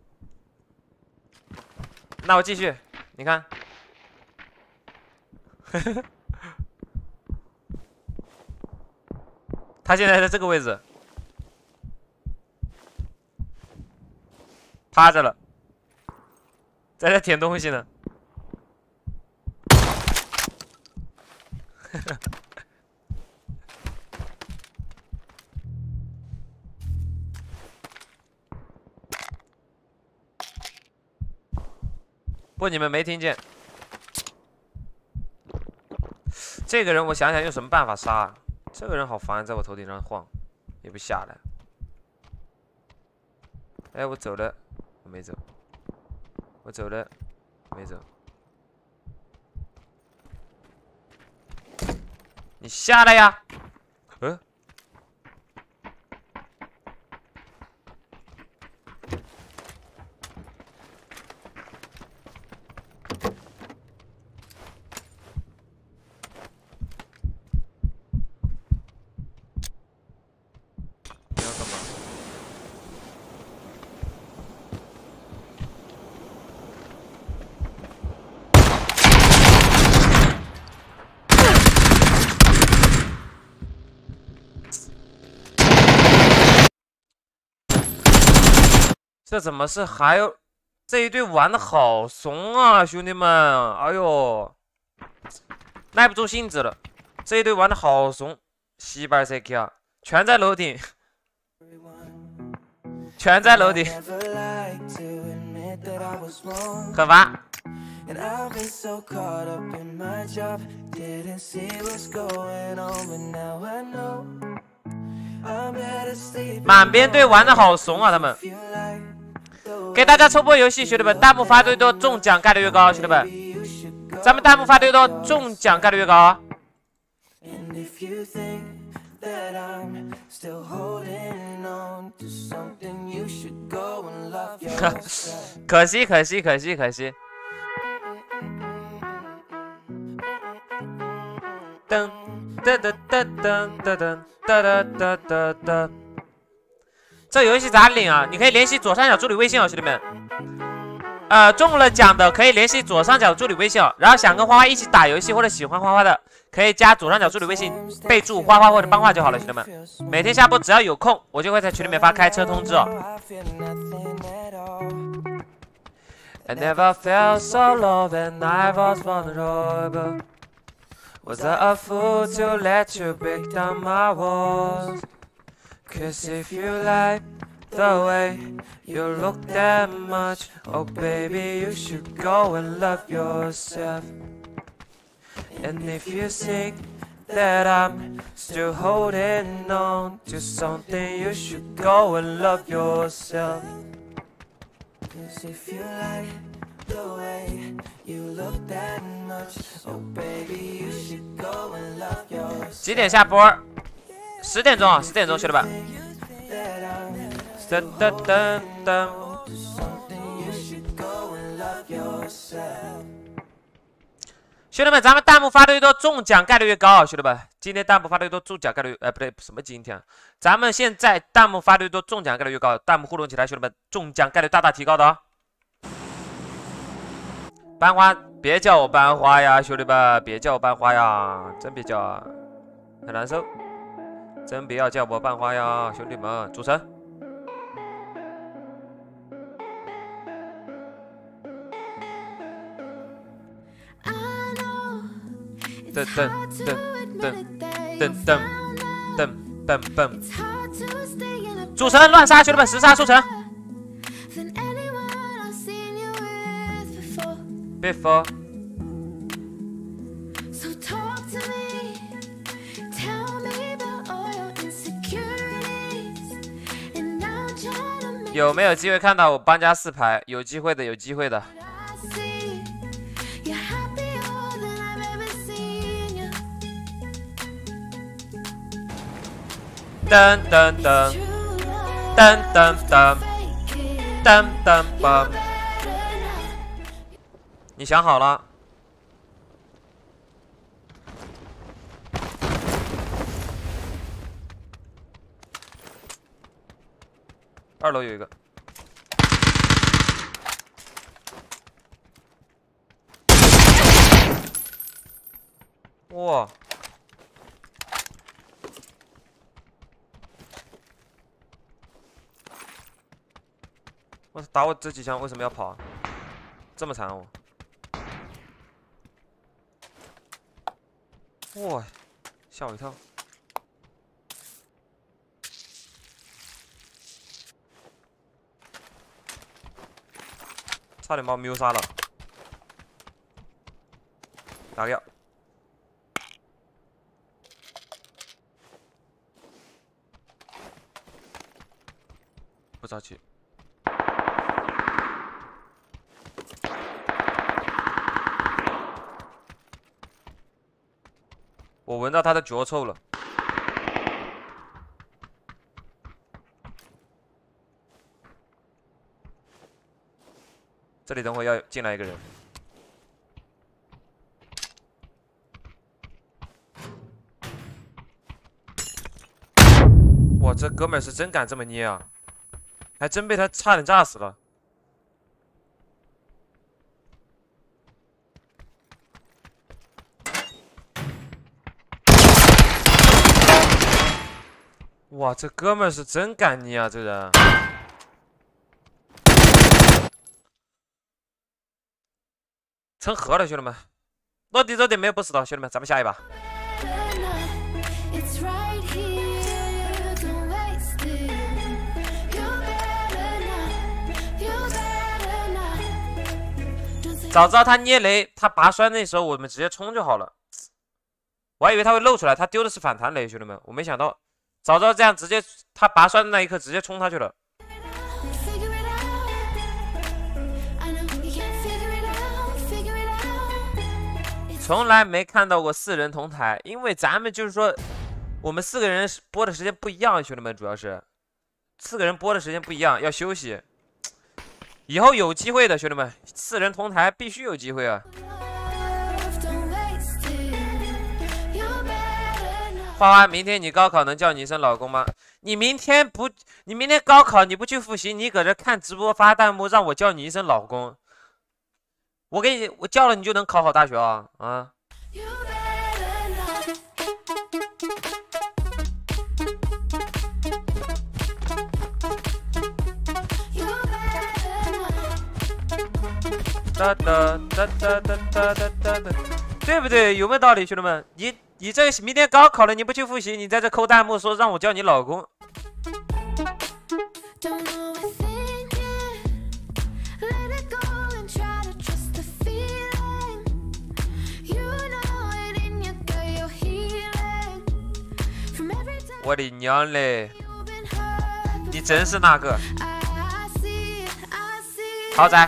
那我继续，你看，他现在在这个位置，趴着了，在这舔东西呢。不，你们没听见。这个人，我想想用什么办法杀啊？这个人好烦，在我头顶上晃，也不下来。哎，我走了，我没走。我走了，没走。你下来呀！嗯。 这怎么是还有这一队玩的好怂啊，兄弟们！哎呦，耐不住性子了，这一队玩的好怂，西班 CK 啊，全在楼顶，全在楼顶，很烦。 And I've been so caught up in my job, didn't see what's going on, but now I know I'm better sleeping. 满编队玩的好怂啊，他们。给大家抽波游戏，兄弟们，弹幕发的越多，中奖概率越高，兄弟们。咱们弹幕发的越多，中奖概率越高啊。 And if you think that I'm still holding on to something, you should go and love yourself. 可惜，可惜，可惜，可惜。 噔噔噔噔噔噔噔噔噔噔噔。这游戏咋领啊？你可以联系左上角助理微信哦，兄弟们。中了奖的可以联系左上角助理微信哦。然后想跟花花一起打游戏或者喜欢花花的，可以加左上角助理微信，备注花花或者邦花就好了，兄弟们。每天下播只要有空，我就会在群里面发开车通知哦。I never felt so low when I was vulnerable. Was I a fool to let you break down my walls? Cause if you like the way you look that much, oh baby, you should go and love yourself. And if you think that I'm still holding on to something, you should go and love yourself. Cause if you like the way you look that much, oh baby, you should go and love yourself. 几点下播？10点钟啊，10点钟，兄弟们。噔噔噔噔。兄弟们，咱们弹幕发的越多，中奖概率越高啊！兄弟们，今天弹幕发的越多，中奖概率，不对，什么今天？咱们现在弹幕发的越多，中奖概率越高，弹幕互动起来，兄弟们，中奖概率大大提高的啊！班花，别叫我班花呀，兄弟们，别叫我班花呀，真别叫啊，很难受，真不要叫我班花呀，兄弟们，主持人。噔噔噔噔噔噔噔噔噔，主持人乱杀，兄弟们，10杀速成。Before。有没有机会看到我邦家4排？有机会的，有机会的。噔噔噔噔噔噔噔噔噔，你想好了？2楼有一个。哇！我打我这几枪为什么要跑啊？这么残我！哇，吓我一跳！差点把我瞄杀了。打个药。不着急。我闻到他的脚臭了。这里等会要进来一个人。哇，这哥们儿是真敢这么捏啊！还真被他差点炸死了。哇，这哥们儿是真敢捏啊！这人。 成盒了，兄弟们，落地这点没有不死的，兄弟们，咱们下一把。早知道他捏雷，他拔栓那时候我们直接冲就好了。我还以为他会露出来，他丢的是反弹雷，兄弟们，我没想到，早知道这样直接他拔栓的那一刻直接冲他去了。从来没看到过4人同台，因为咱们就是说，我们4个人播的时间不一样，兄弟们，主要是4个人播的时间不一样，要休息。以后有机会的，兄弟们，4人同台必须有机会啊！花花，明天你高考能叫你一声老公吗？你明天高考你不去复习，你搁这看直播发弹幕，让我叫你一声老公，我叫了你就能考好大学啊啊！对不对？有没有道理，兄弟们？你这明天高考了，你不去复习，你在这扣弹幕说让我叫你老公。我的娘嘞！你真是那个豪宅。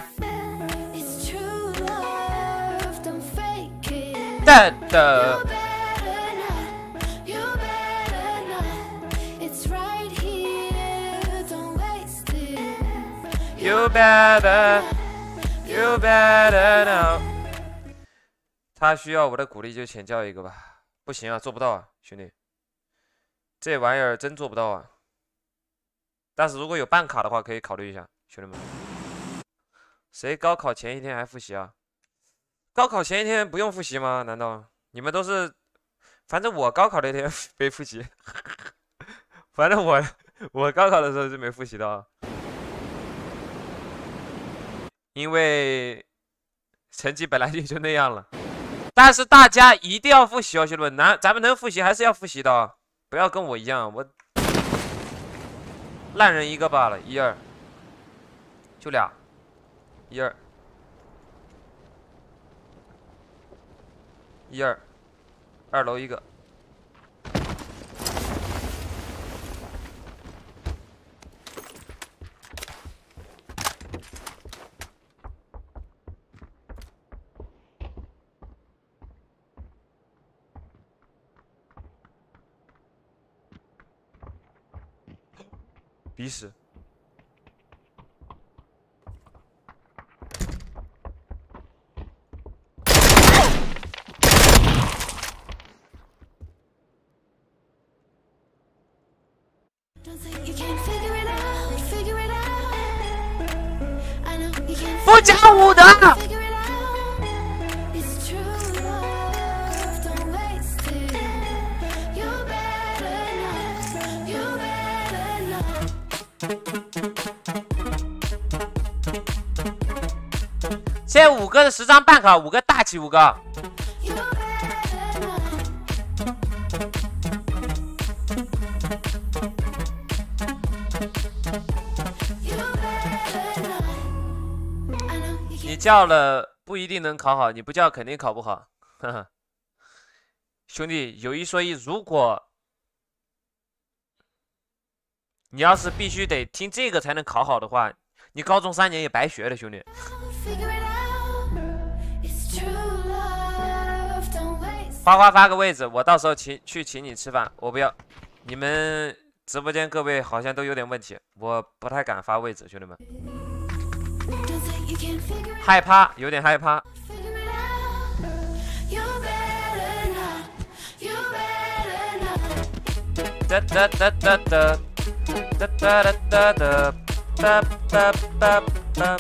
等等。You better know。他需要我的鼓励就请教一个吧。不行啊，做不到啊，兄弟。这玩意儿真做不到啊。但是如果有办卡的话，可以考虑一下，兄弟们。谁高考前一天还复习啊？高考前一天不用复习吗？难道你们都是？反正我高考那天没复习，反正我高考的时候是没复习的啊，因为成绩本来也就那样了。但是大家一定要复习哦，兄弟们，咱们能复习还是要复习的啊，不要跟我一样，我烂人一个罢了，1、2，就俩，1、2。1、2， 2楼一个。鼻屎。不讲武德。现在5个的10张办卡，5个大气5个。你叫了不一定能考好，你不叫肯定考不好。呵呵，兄弟，有一说一，如果你要是必须得听这个才能考好的话，你高中3年也白学了，兄弟。花花发个位置，我到时候去请你吃饭。我不要，你们直播间各位好像都有点问题，我不太敢发位置，兄弟们。害怕，有点害怕。哒哒哒哒哒哒哒哒哒哒哒哒哒。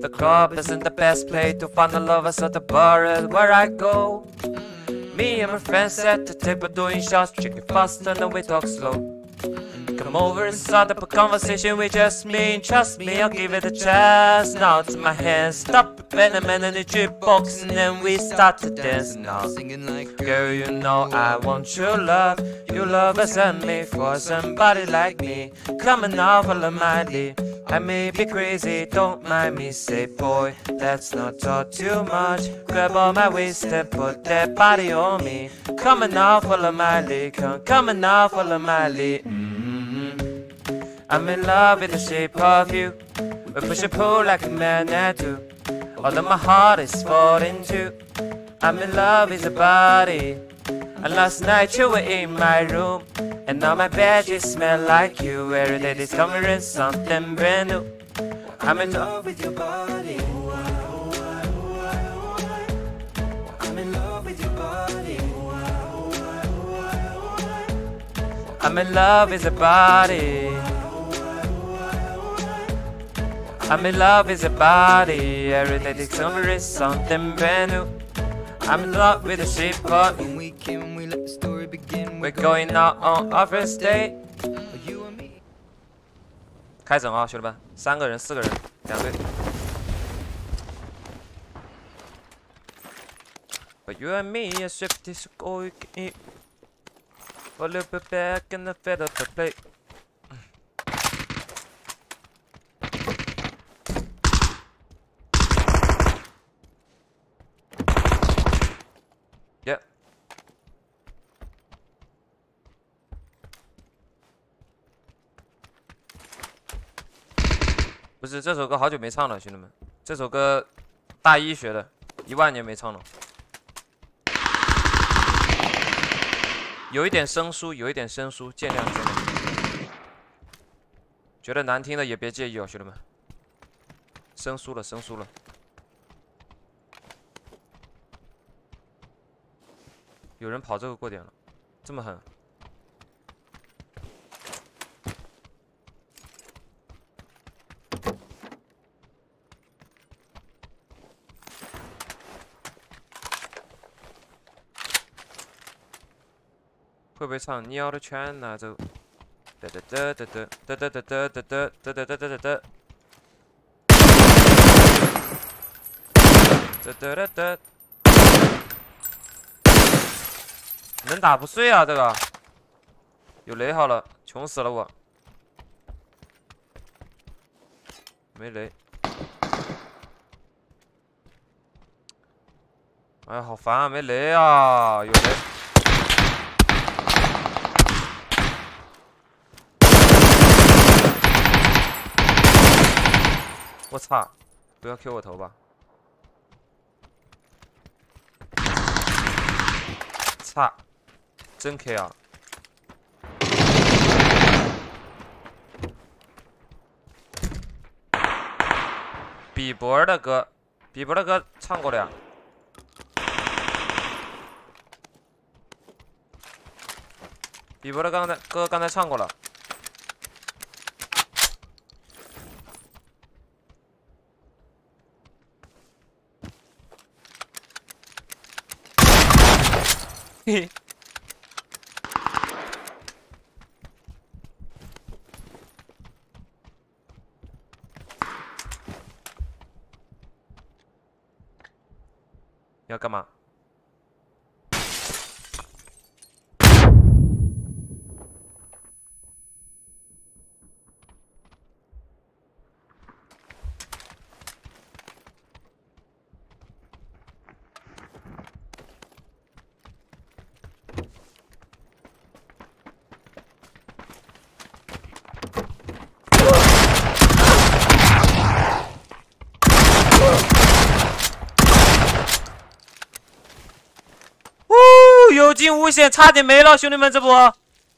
The club isn't the best place to find the lovers, so the bar is where I go. Me and my friends at the table doing shots, drinking fast and then we talk slow. Come over and start up a conversation with just me. Trust me, I'll give it a chance. Now to my hands, stop the man in the jukebox, and then we start to dance now. Girl, you know I want your love. Your love has sent me for somebody like me. Come on now, follow my lead. I may be crazy, don't mind me. Say, boy, let's not talk too much. Grab on my waist and put that body on me. Come on now, follow my lead. Come on now, follow my lead. I'm in love with the shape of you. We push and pull like a magnet do. Although my heart is falling too. I'm in love with your body. And last night you were in my room, and now my bed just smell like you. Every day discovering something brand new. I'm in love with your body. I'm in love with your body. I'm in love with your body. I'm in love with your body. Every day discovering something brand new. I'm in love with the shape of you. We're going out on our first date. 开整啊，兄弟们，3个人、4个人，2队。But you and me are swift as all you can eat. A little bit back and the fed up the plate. Yep. 不是这首歌好久没唱了，兄弟们，这首歌大一学的，10000年没唱了。有一点生疏，有一点生疏，见谅见谅。觉得难听的也别介意哦，兄弟们。生疏了，生疏了。有人跑这个过点了，这么狠。会不会唱？你要的全拿走。得得得得得得得得得得得得得得得得。得得得得。能打不碎啊，这个。有雷好了，穷死了我。没雷。哎呀，好烦啊，没雷啊，有雷。 我操！不要 Q 我头吧！操！真 K 啊！比伯的歌，比伯的歌唱过了呀。比伯的歌刚才唱过了。嘿，你要干嘛？有惊无险，差点没了，兄弟们，这波，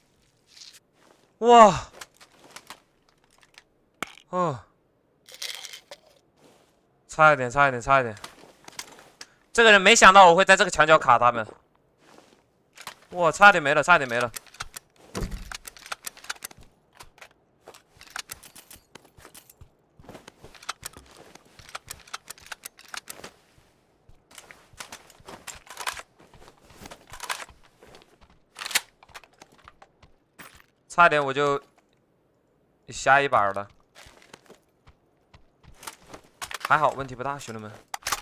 哇，哦，差一点，差一点，差一点。这个人没想到我会在这个墙角卡他们，哇，差点没了，差点没了。 差点我就下一把了，还好问题不大，兄弟们，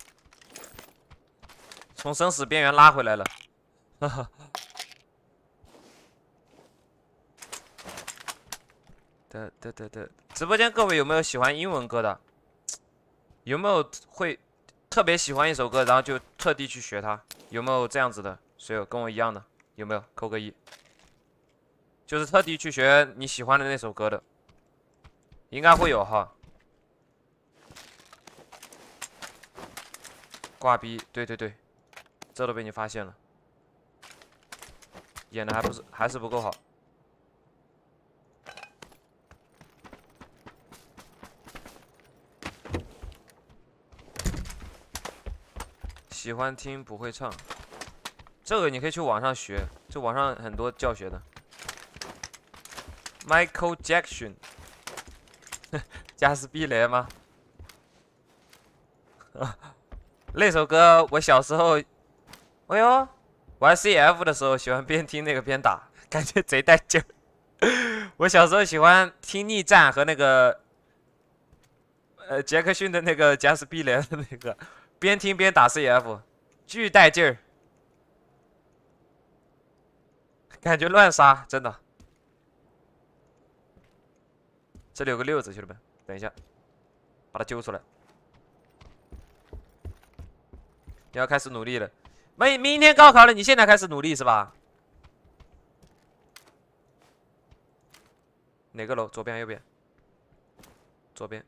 从生死边缘拉回来了，哈哈。直播间各位有没有喜欢英文歌的？有没有会特别喜欢一首歌，然后就特地去学它？有没有这样子的？谁有跟我一样的？有没有？扣个1。就是特地去学你喜欢的那首歌的，应该会有哈。挂逼，对，这都被你发现了，演的还是不够好。喜欢听不会唱，这个你可以去网上学，就网上很多教学的。Michael Jackson， 加斯碧雷吗？那首歌我小时候，哎呦，玩 CF 的时候喜欢边听那个边打，感觉贼带劲。我小时候喜欢听逆战和那个杰克逊的那个加斯碧雷的那个。边听边打 CF， 巨带劲儿，感觉乱杀，真的。这里有个六子，兄弟们，等一下，把他揪出来。你要开始努力了，明天高考了，你现在开始努力是吧？哪个楼？左边还是右边？左边。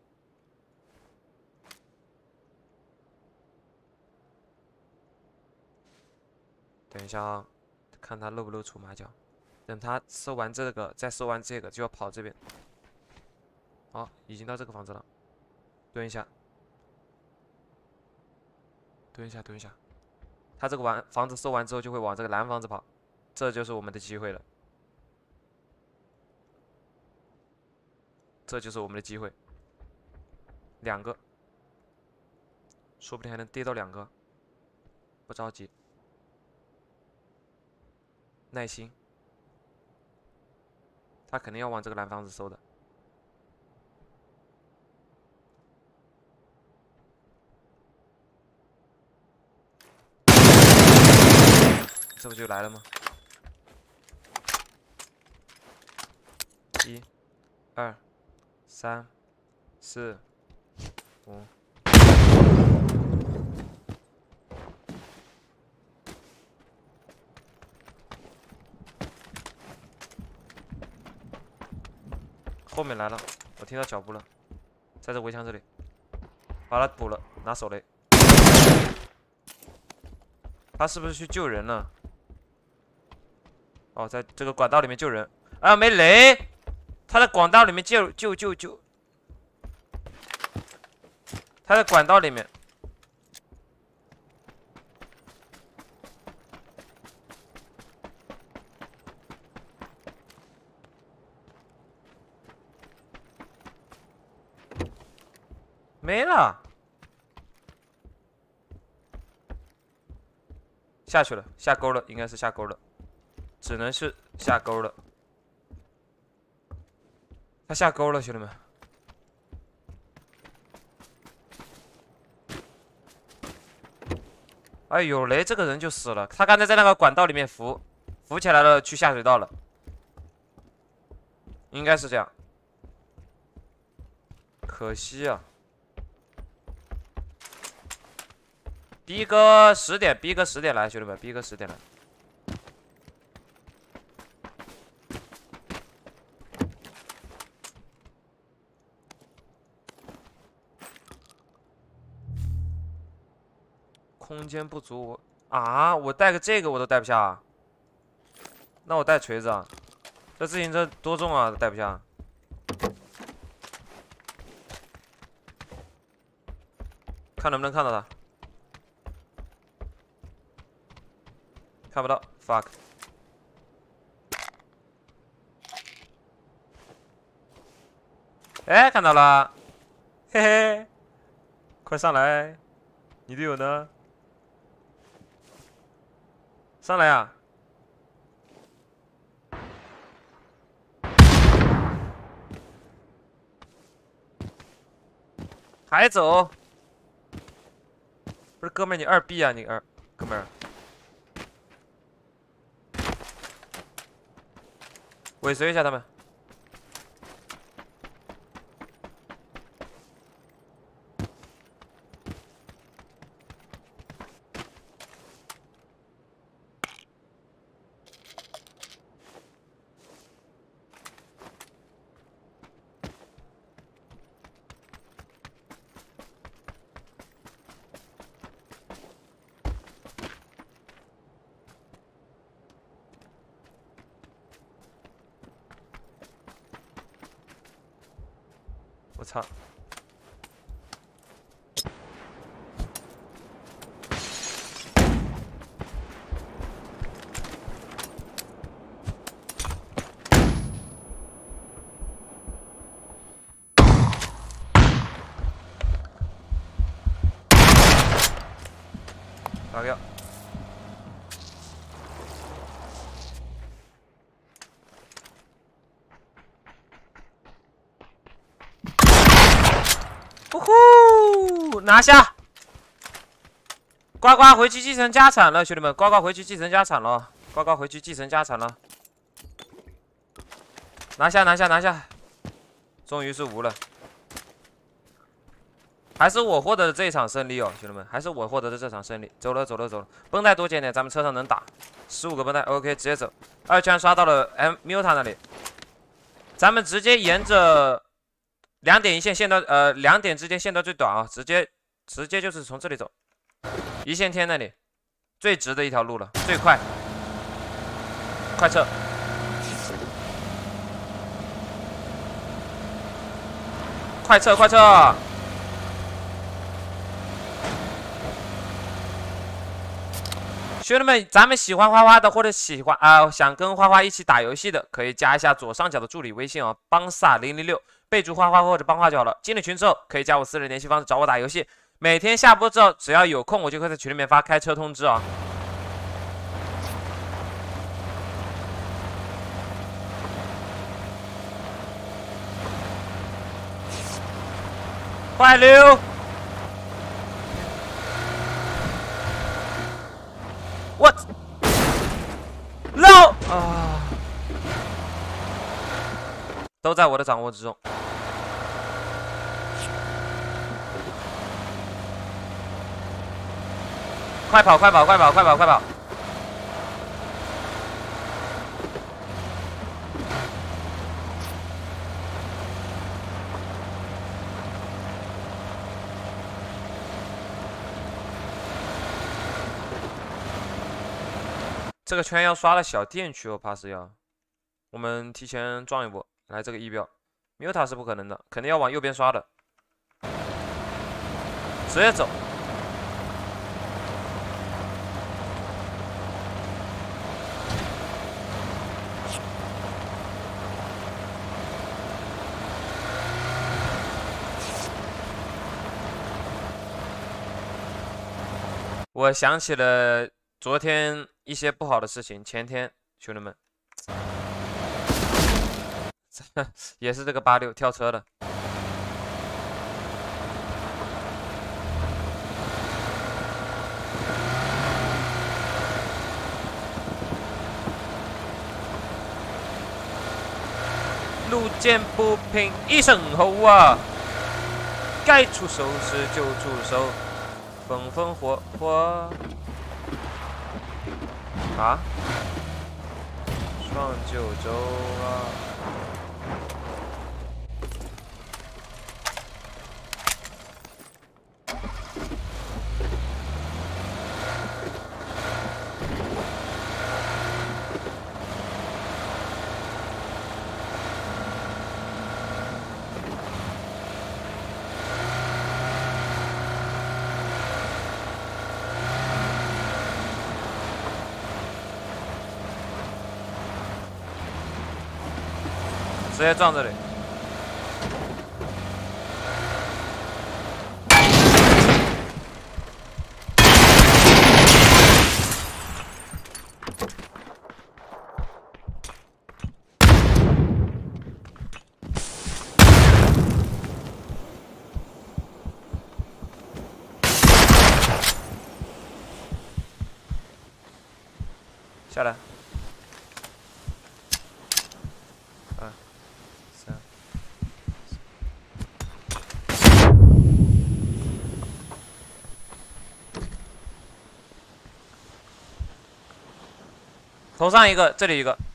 等一下啊，看他露不露出马脚。等他收完这个，再收完这个，就要跑这边。好，已经到这个房子了。蹲一下，蹲一下，蹲一下。他这个房子收完之后，就会往这个蓝房子跑，这就是我们的机会了。这就是我们的机会。2个，说不定还能跌到2个。不着急。耐心，他肯定要往这个蓝房子收的。这不就来了吗？1、2、3、4、5。后面来了，我听到脚步了，在这围墙这里，把他补了，拿手雷。他是不是去救人了？哦，在这个管道里面救人。啊，没雷！他在管道里面救。他在管道里面。没了，下去了，下沟了，应该是下沟了，只能是下沟了。他下沟了，兄弟们。哎，有雷，这个人就死了。他刚才在那个管道里面浮起来了，去下水道了，应该是这样。可惜啊。逼哥10点，逼哥10点来，兄弟们，逼哥10点来。空间不足，我带个这个我都带不下，那我带锤子啊？这自行车多重啊，带不下。看能不能看到他。看不到 ，fuck。哎，看到了，嘿嘿，快上来，你队友呢？上来呀！ 还走？不是哥们儿，你2B 啊，你哥们儿。尾随一下他们。我操！打掉。呼呼，拿下！呱呱回去继承家产了，兄弟们，呱呱回去继承家产了，呱呱回去继承家产了。拿下，拿下，拿下！终于是无了。还是我获得的这一场胜利哦，兄弟们，还是我获得的这场胜利。走了，走了，走了。绷带多捡点，咱们车上能打。15个绷带 ，OK， 直接走。2圈刷到了 MrTheone2 那里，咱们直接沿着2点一线线到2点之间线段最短啊，直接就是从这里走，一线天那里最直的一条路了，最快，快撤！快撤，快撤！兄弟们，咱们喜欢花花的，或者喜欢想跟花花一起打游戏的，可以加一下左上角的助理微信哦，邦萨006，备注花花或者邦花就好了。进了群之后，可以加我私人联系方式找我打游戏。每天下播之后，只要有空，我就会在群里面发开车通知啊、哦。快溜！ What？ 绕啊！都在我的掌握之中。快跑！快跑！快跑！快跑！快跑！这个圈要刷到小店去哦，怕是要。我们提前撞一波，来这个1标 ，Muta 是不可能的，肯定要往右边刷的，直接走。我想起了昨天一些不好的事情，前天兄弟们，也是这个86跳车的。路见不平一声吼啊，该出手时就出手，风风火火。啊！双九州啊！直接撞这里。 下来。2、3。头上一个，这里一个。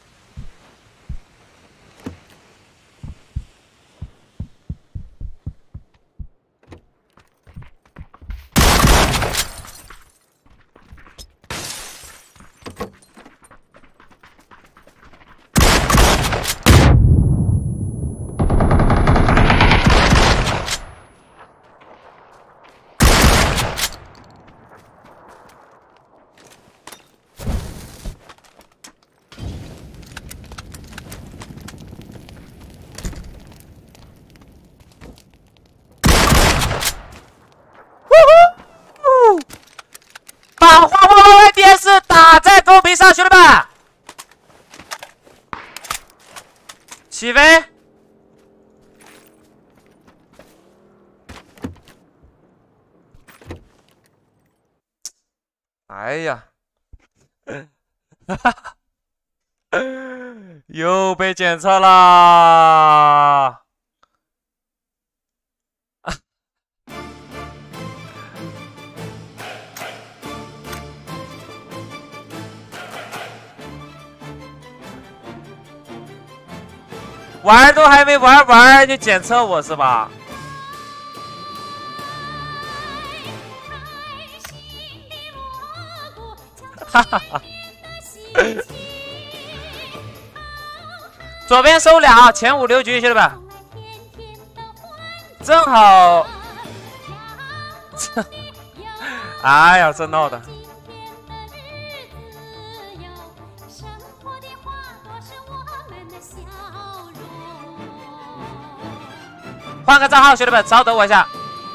把花花电视打在公屏上，兄弟们！起飞！哎呀，又被检测啦！玩都还没玩完就检测我是吧？哈哈哈！左边收俩，前5、6局，兄弟们，正好。哎呀，这闹的。换个账号，兄弟们，稍等我一下。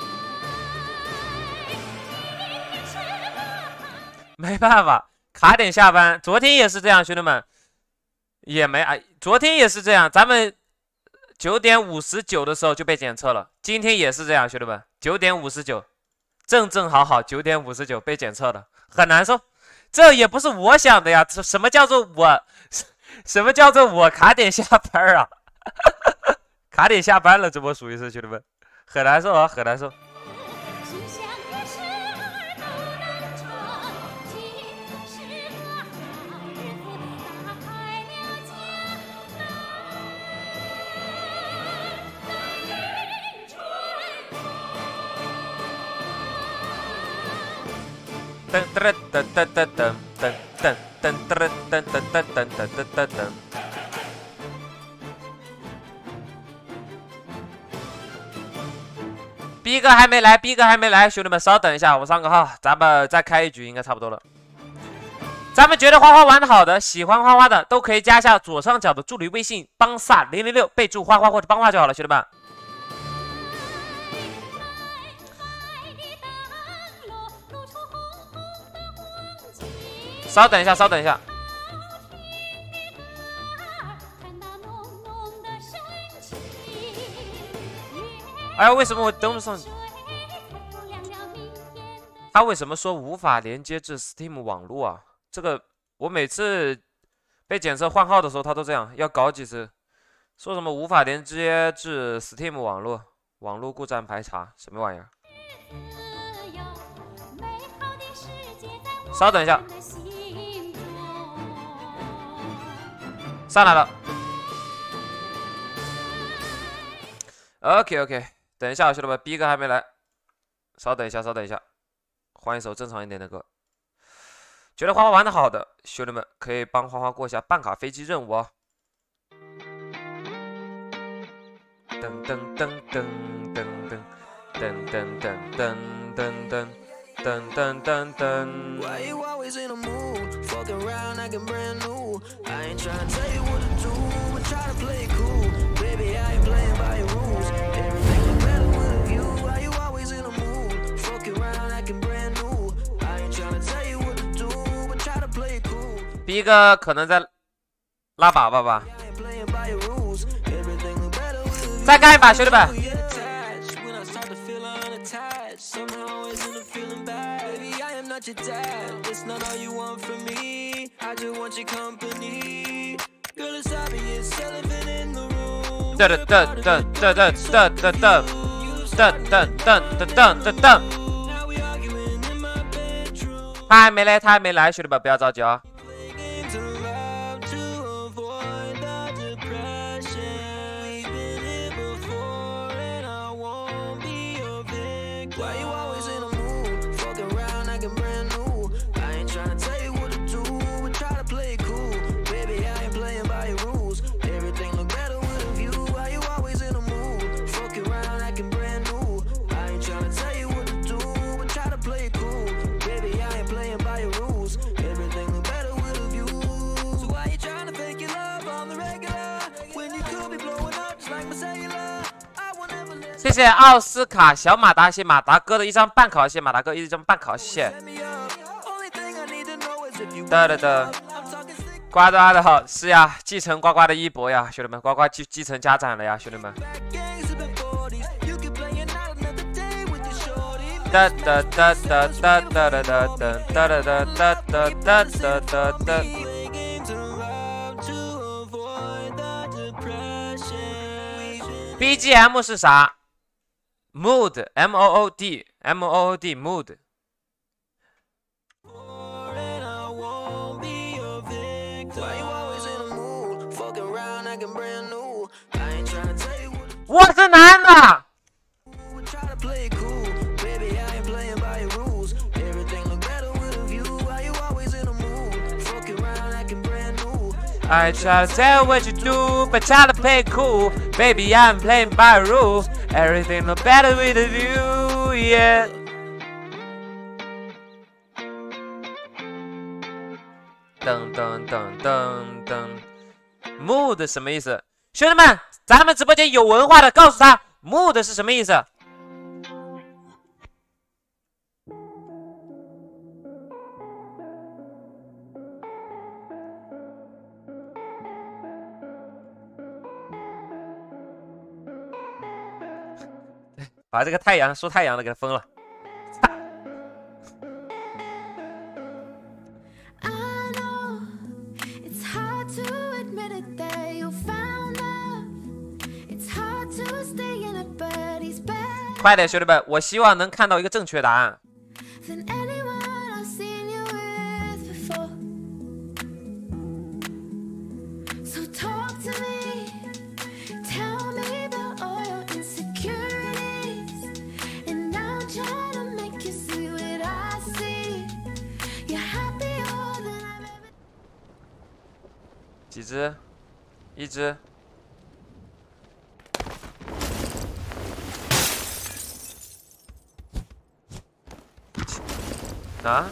没办法，卡点下班。昨天也是这样，兄弟们，也没啊，昨天也是这样。咱们9点59的时候就被检测了，今天也是这样，兄弟们，9点59，正好9点59被检测了，很难受。这也不是我想的呀，这什么叫做我？什么叫做我卡点下班啊？卡点下班了，这波属于是兄弟们，很难受啊，很难受。噔噔噔噔噔噔噔噔噔噔噔噔噔噔噔。逼哥还没来，逼哥还没来，兄弟们稍等一下，我上个号，咱们再开一局，应该差不多了。咱们觉得花花玩的好的，喜欢花花的都可以加下左上角的助理微信帮萨006，备注花花或者帮花就好了，兄弟们。稍等一下，稍等一下。哎呀，为什么我登不上？他为什么说无法连接至 Steam 网络啊？这个我每次被检测换号的时候，他都这样，要搞几次，说什么无法连接至 Steam 网络，网络故障排查，什么玩意儿？稍等一下，上来了。OK， 等一下，兄弟们，逼哥还没来，稍等一下，稍等一下，换一首正常一点的歌。觉得花花玩的好的兄弟们，可以帮花花过一下办卡飞机任务哦。噔噔噔噔噔噔噔噔噔噔噔噔。Dun, dun, dun, dun. Why you always in a mood? Fuck around like I'm brand new. I ain't trying to tell you what to do, but try to play it cool. Baby, I ain't playing by your rules. Everything is better with you. Why you always in a mood? Fuck around like I'm brand new. I ain't trying to tell you what to do, but try to play it cool. 逼哥可能在拉粑粑吧。再干一把，兄弟们。 bad. Somehow isn't it feeling bad? Baby, I am not your dad. It's not all you want from me. I just want your company. Girl, it's obvious, elephant in the room. Now we arguing in my bedroom. 他还没来，兄弟们不要着急啊。 Why you always in a mood? Fuck around like a brand new. I ain't tryna tell you what to do, but try to play it cool. Baby, I ain't playing by your rules. Everything look better with a view. Why you always in a mood? Fuck around like a brand new. I ain't tryna tell you what to do, but try to play it cool. Baby, I ain't playing by your rules. Everything look better with a view. So why you tryna fake your love on the regular when you could be blowing up just like my cellular? 谢谢奥斯卡小马达，谢谢马达哥的一张半考，谢谢马达哥一张半考，谢谢。呱呱的好是呀，继承呱呱的衣钵呀，兄弟们，呱呱继承家长了呀，兄弟们。哒哒哒哒哒哒哒哒哒哒哒哒哒哒哒。BGM 是啥 ？Mood M O O D M O O D Mood。我是男的。I try to tell what you do, but try to play cool. Baby, I'm playing by rules. Everything look better with a view, yeah. 噔噔噔噔噔 ，mood 什么意思？兄弟们，咱们直播间有文化的，告诉他 mood 是什么意思。把这个太阳说太阳的给他封了。快点，兄弟们！我希望能看到一个正确答案。几只？一只。啊？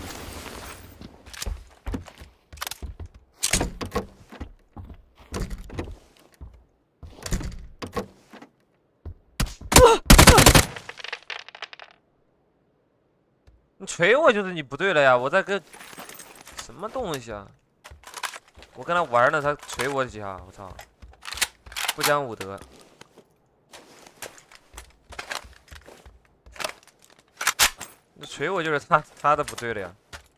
你锤我就是你不对了呀！我在跟什么东西啊？我跟他玩呢，他锤我几下，我操！不讲武德。那锤我就是他的不对了呀。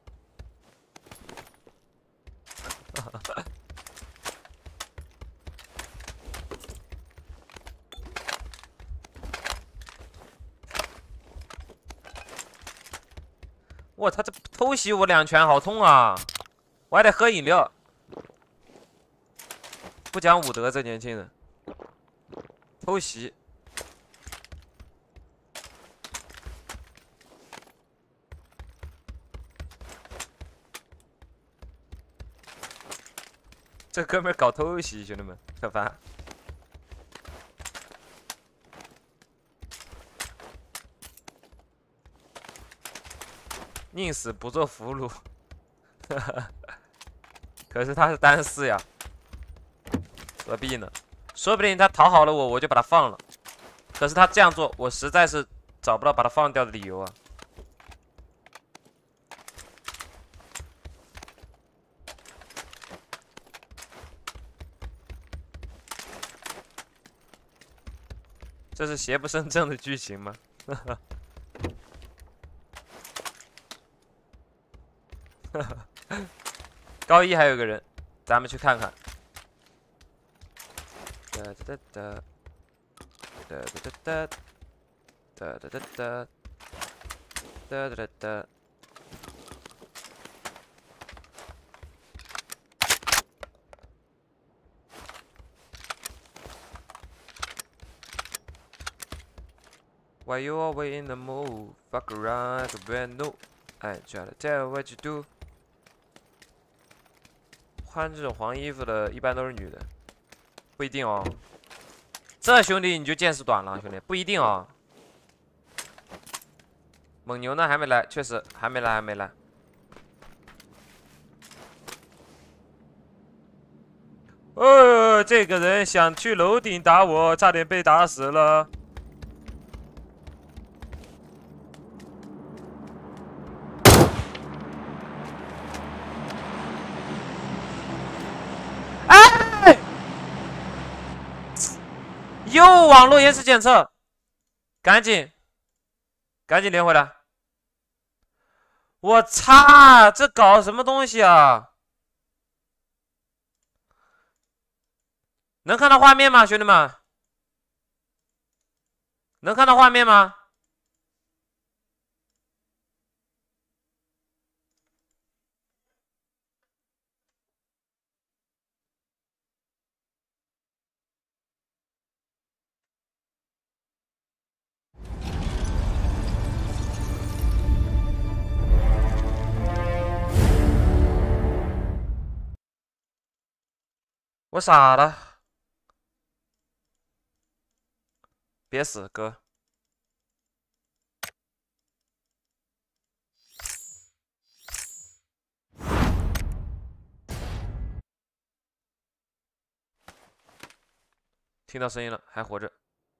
哇，他这偷袭我2拳，好痛啊！我还得喝饮料。不讲武德，这年轻人偷袭。这哥们儿搞偷袭，兄弟们，可烦！宁死不做俘虏。可是他是单4呀。何必呢？说不定他讨好了我，我就把他放了。可是他这样做，我实在是找不到把他放掉的理由啊。这是邪不胜正的剧情吗？ 高一还有个人，咱们去看看。哒哒哒哒哒哒哒哒哒哒哒哒哒。 Why you always in the mood? Fuck around like a brand new. I ain't tryna tell what you do. 穿这种黄衣服的，一般都是女的，不一定哦。这兄弟你就见识短了，兄弟，不一定哦。蒙牛呢还没来，确实还没来，还没来。这个人想去楼顶打我，差点被打死了。 又网络延时检测，赶紧连回来！我擦，这搞什么东西啊？能看到画面吗，兄弟们？能看到画面吗？我傻了，别死，哥！听到声音了，还活着。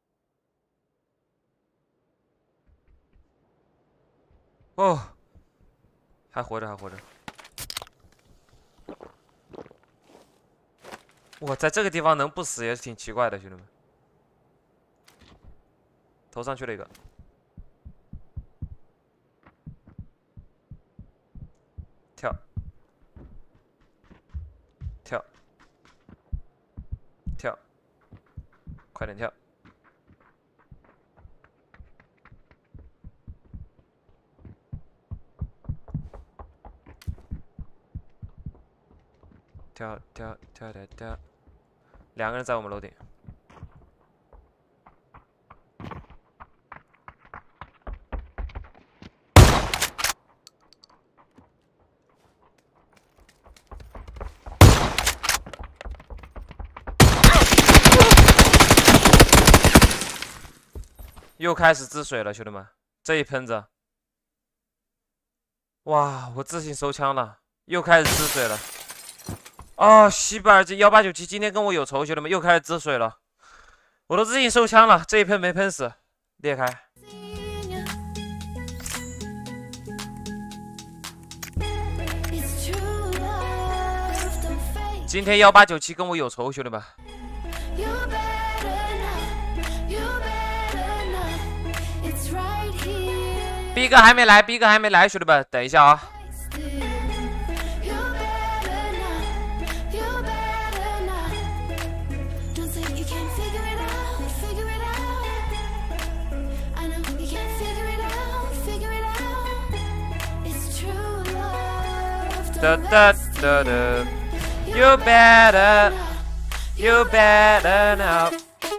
哦，还活着，还活着。 我在这个地方能不死也是挺奇怪的，兄弟们。头上去了一个，跳，跳，跳，快点跳！跳跳跳跳跳！两个人在我们楼顶。又开始治水了，兄弟们，这一喷子，哇，我自信收枪了，又开始治水了。 哦，西贝尔这1897今天跟我有仇，兄弟们又开始滋水了，我都自信收枪了，这一喷没喷死，裂开。今天1897跟我有仇，兄弟们。逼哥还没来，逼哥还没来，兄弟们，等一下啊。 Da da da da. You better now.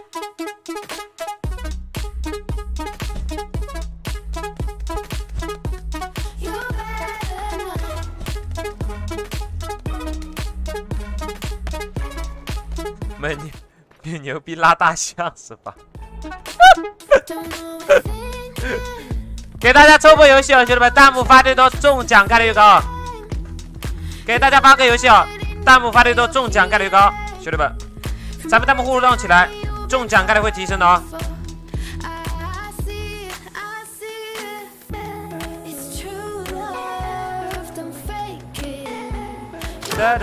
你牛逼拉大象是吧？给大家抽波游戏哦，兄弟们，弹幕发最多中奖概率越高。 给大家发个游戏啊！弹幕发的多，中奖概率高，兄弟们，咱们弹幕互动起来，中奖概率会提升的啊！哒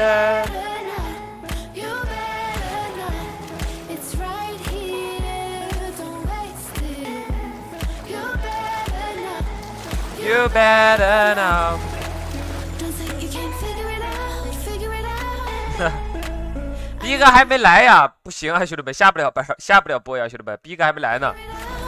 哒。You better know. 逼哥还没来呀，不行啊，兄弟们，下不了播呀，兄弟们，逼哥还没来呢。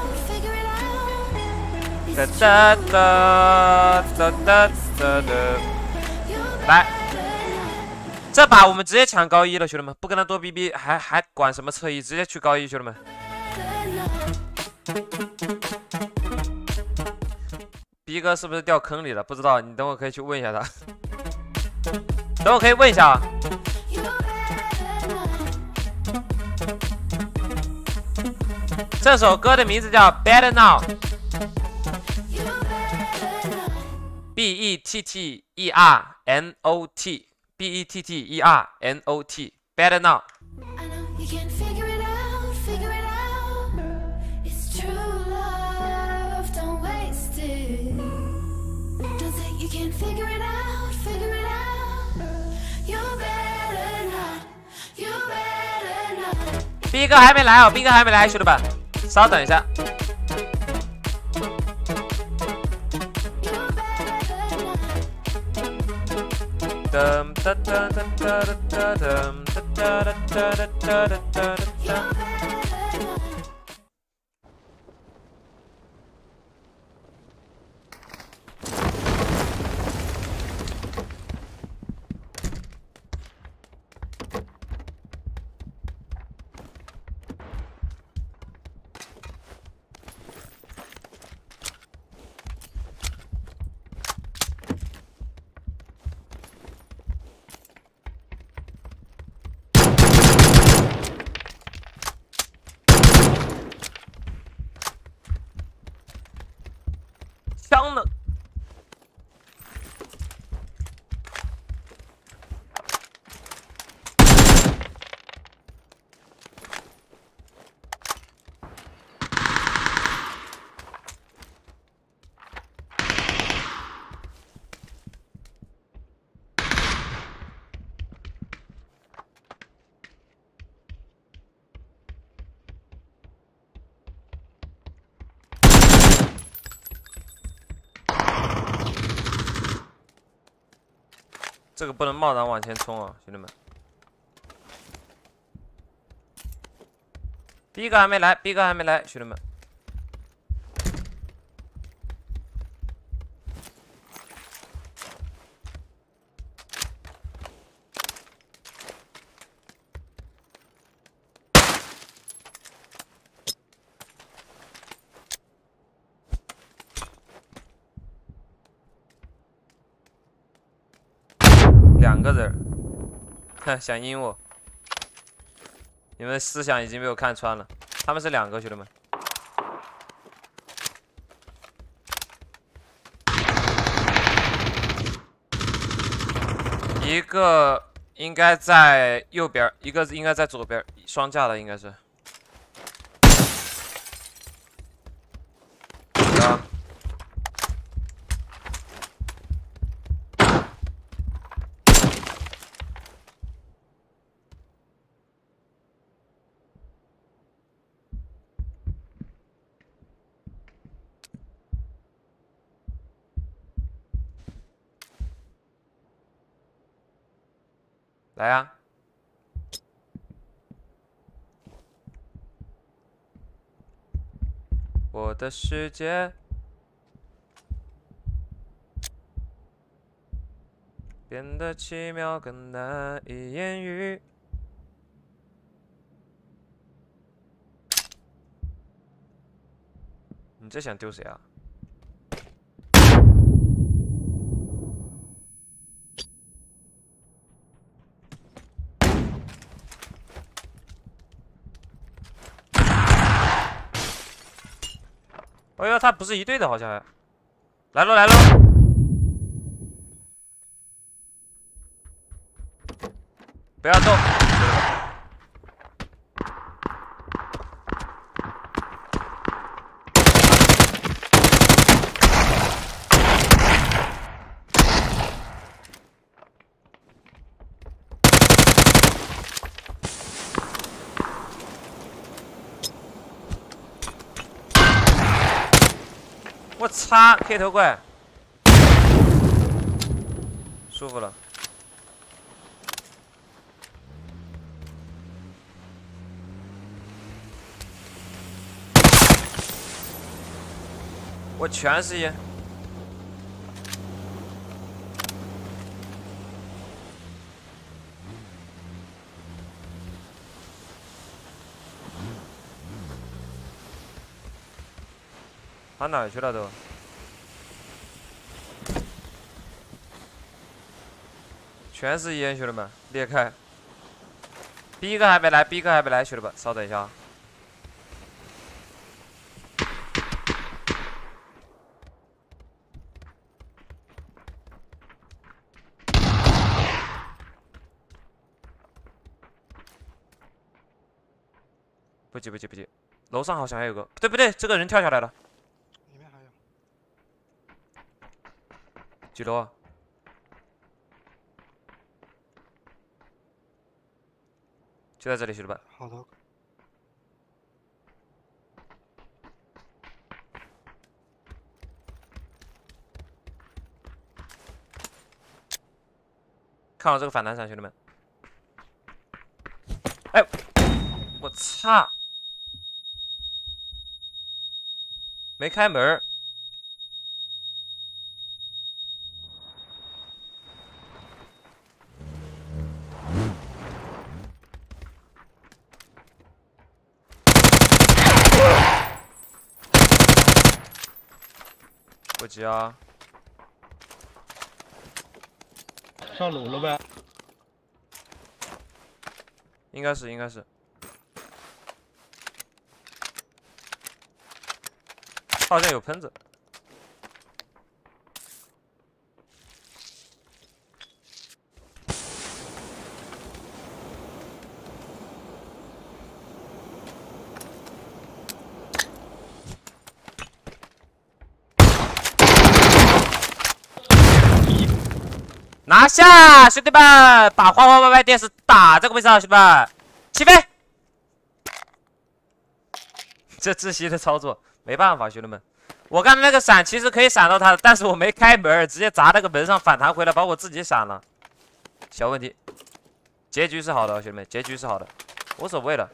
哒哒哒哒哒哒哒，来，这把我们直接抢高一了，兄弟们，不跟他多逼逼，还管什么侧翼，直接去高一，兄弟们。逼哥是不是掉坑里了？不知道，你等会可以去问一下他。等会可以问一下啊。这首歌的名字叫《Better Now》。Better Not Better Now。 逼哥还没来啊，逼哥还没来，兄弟们，稍等一下。噔噔噔噔噔噔噔噔噔。枪呢？这个不能贸然往前冲啊，兄弟们！逼哥还没来，逼哥还没来，兄弟们！2个人，哼，想阴我，你们的思想已经被我看穿了。他们是2个，兄弟们。一个应该在右边，一个应该在左边，双架的应该是。啊！来呀！我的世界变得奇妙，更难以言喻。你这想丢谁啊？哎呦，他不是一队的，好像还来喽来喽！不要动！我擦，黑头怪，舒服了。 我全是烟。跑哪儿去了都？全是烟，兄弟们，裂开。B 哥还没来，B 哥还没来，兄弟们，稍等一下啊。不急不急不急，楼上好像还有个，对不对？这个人跳下来了。 里面还有。 几楼啊？就在这里，兄弟们。 好的。 看我这个反弹伞，兄弟们。哎，我操！没开门儿。不急啊。 上楼了呗？ 应该是，应该是。好像有喷子。拿下，兄弟们！把花花 YY 电视打这个位置啊，兄弟们！起飞！这窒息的操作没办法，兄弟们。我刚才那个闪其实可以闪到他的，但是我没开门，直接砸那个门上反弹回来，把我自己闪了。小问题，结局是好的，兄弟们，结局是好的，无所谓了。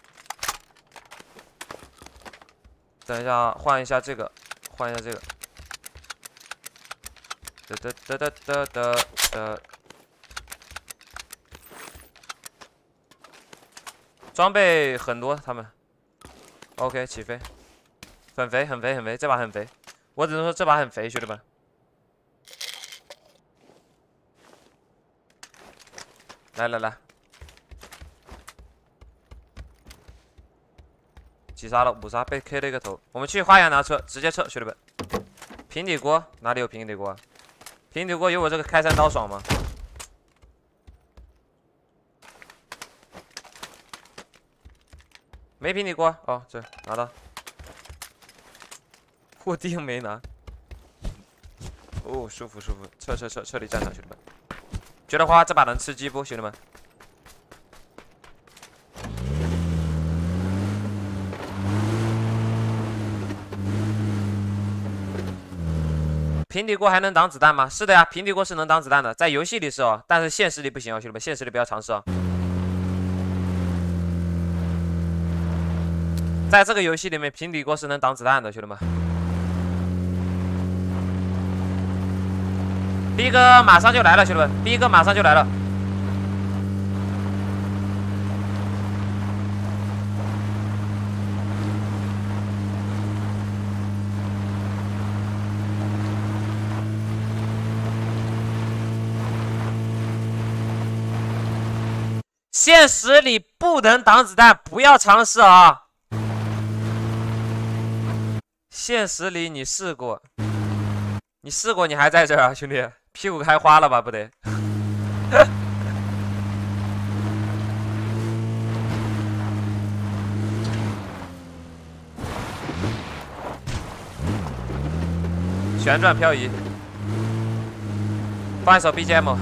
等一下，换一下这个，换一下这个。装备很多，他们。OK， 起飞，很肥，很肥，很肥，这把很肥，我只能说这把很肥，兄弟们。来来来，击杀了5杀，被 K 了一个头。我们去花园拿车，直接撤，兄弟们。平底锅哪里有平底锅啊？平底锅有我这个开山刀爽吗？没平底锅哦，这拿到。护钉没拿。哦，舒服舒服，撤离战场，兄弟们。觉得花这把能吃鸡不，兄弟们？平底锅还能挡子弹吗？是的呀，平底锅是能挡子弹的，在游戏里是哦，但是现实里不行哦，兄弟们，现实里不要尝试哦。在这个游戏里面，平底锅是能挡子弹的，兄弟们。B 哥马上就来了，兄弟们 ，B 哥马上就来了。现实里不能挡子弹，不要尝试啊！现实里你试过，你试过，你还在这儿啊，兄弟，屁股开花了吧？不得。旋转漂移，放一首 BGM。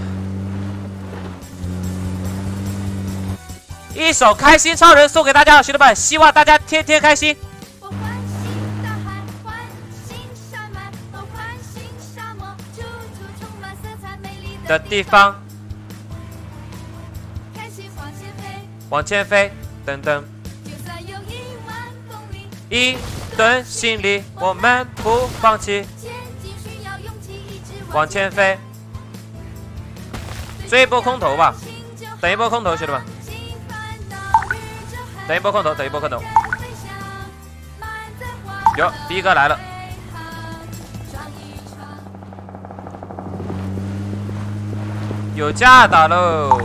一首《开心超人》送给大家，兄弟们，希望大家天天开心。 我欢欣大海，欢欣山脉，我欢欣沙漠，处处充满色彩美丽的地方。开心往前飞， 往前飞，噔噔。 就算有1万公里， 盾心里，我们不放弃， 前进需要勇气，一直往前飞。追一波空投吧，等一波空投，兄弟们，等一波空投，等一波空投。哟，B 哥来了，有架打喽！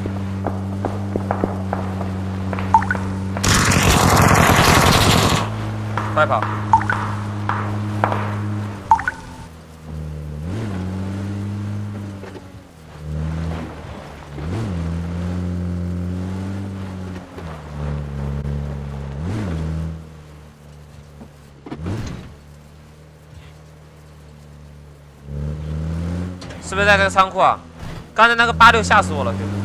快跑！是不是在这个仓库啊？刚才那个86吓死我了，兄弟！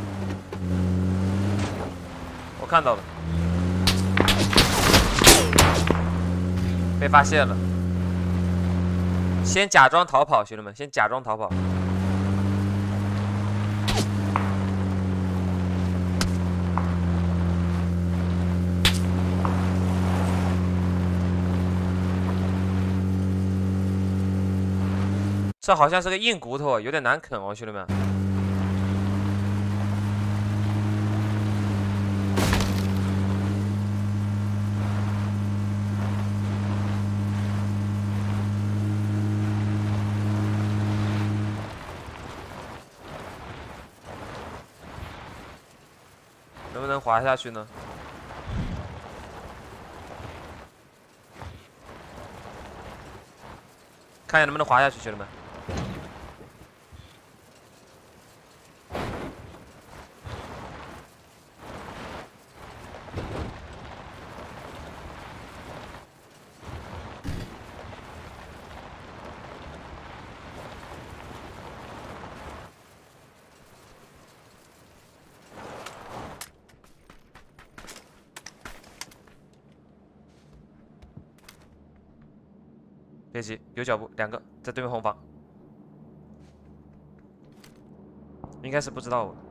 我看到了，被发现了。先假装逃跑，兄弟们，先假装逃跑。这好像是个硬骨头，有点难啃哦，兄弟们。能不能滑下去呢？看一下能不能滑下去，兄弟们。别急，有脚步，两个在对面红房，应该是不知道我。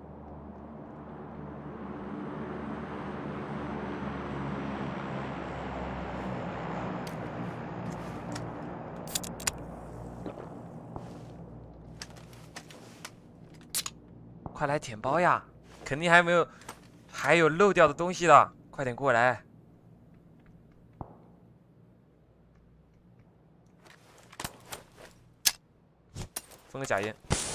快来舔包呀！肯定还有漏掉的东西的，快点过来！封个假烟。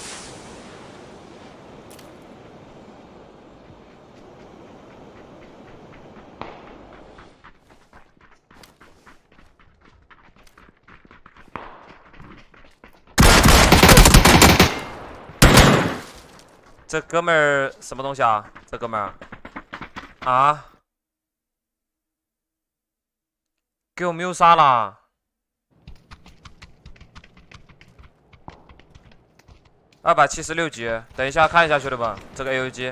这哥们儿什么东西啊？这哥们儿啊，给我谬杀了。276级，等一下看一下，兄弟们，这个 AUG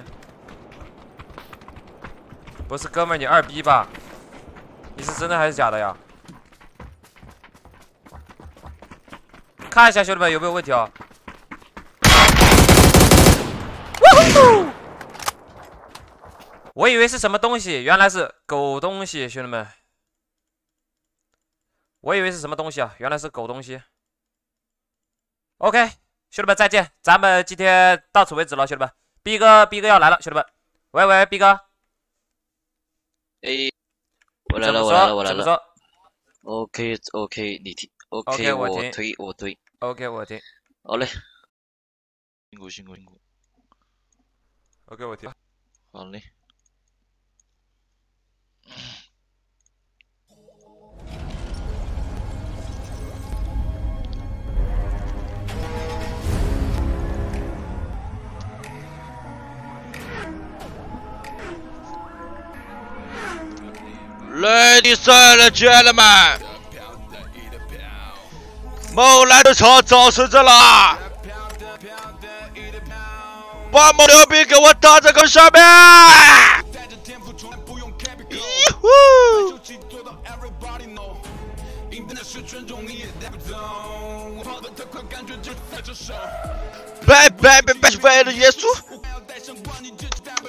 不是哥们儿，你2B 吧？你是真的还是假的呀？看一下，兄弟们有没有问题啊？我以为是什么东西，原来是狗东西，兄弟们。我以为是什么东西啊，原来是狗东西。OK。兄弟们再见，咱们今天到此为止了，兄弟们。B 哥要来了，兄弟们。喂，B 哥。 哎，我来了。 怎么说 ？OK， 你听。OK， 我推。 OK， 我听。 好嘞。辛苦。 OK， 我听。 好嘞。Ladies and gentlemen， 某男的车肇事者了，把某牛逼给我打在坑上面！咦呼！拜，为了耶稣！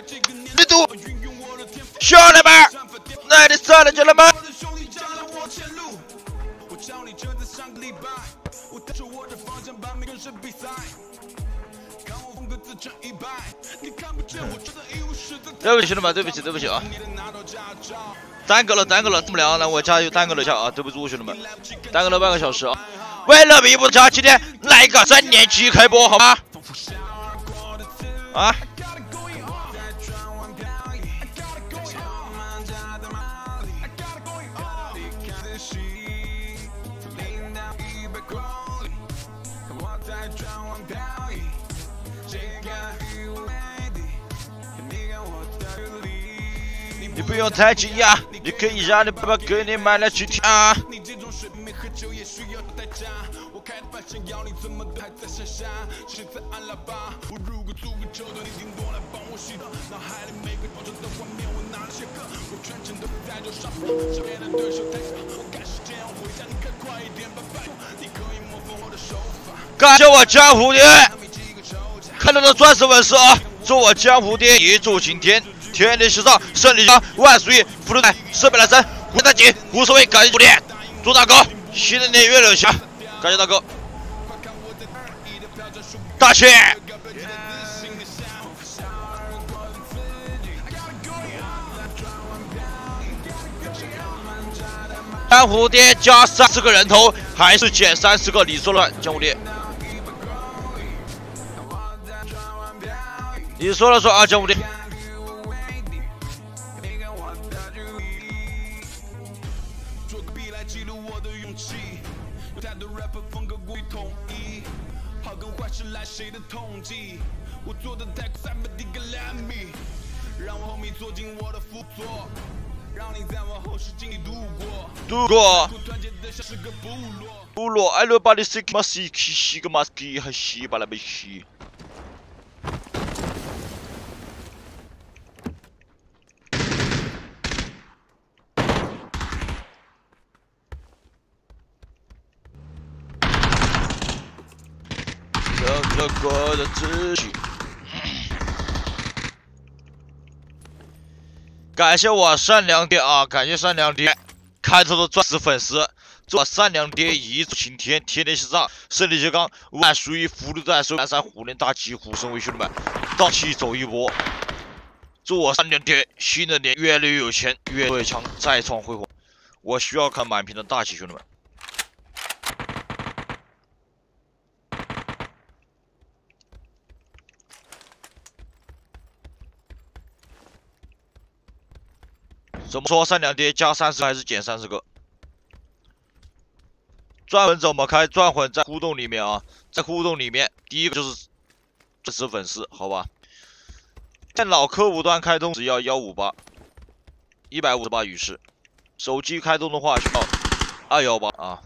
力度，兄弟们！Ladies and gentlemen， 对不起兄弟们，对不起啊！耽搁了，这么凉，那我加油耽搁了一下啊，对不住兄弟们，耽搁了半个小时啊。为了弥补家，今天来个3年级开播好吗？啊！你不用太惊讶，你可以让你爸爸给你买了去听啊。感谢我江湖爹，看到的钻石粉丝啊，祝我江湖爹一柱擎天，天地向上，胜利将万岁！福禄在，设备来生，无大吉，无所谓，感谢主爹，祝大哥新的年越来越强，感谢大哥，大气。江湖爹加30个人头，还是减30个？你说了算，江湖爹。你说了算啊，江湖爹。度过部落，艾伦把你西个马西西个马西还西把那没西。这个的秩序。感谢我善良爹啊！感谢善良爹，开头的钻石粉丝，祝我善良爹一柱擎天，天天向上，胜利金刚，万岁！福禄在手，南山虎年大吉，虎生威，兄弟们，大气走一波！祝我善良爹新的年越来越有钱，越来越强，再创辉煌！我需要看满屏的大气，兄弟们。怎么说？善良爹加30还是减30个？钻魂怎么开？钻魂在互动里面啊，在互动里面，第一个就是钻石粉丝，好吧？电脑客户端开通只要158，158语士，手机开通的话需要218啊。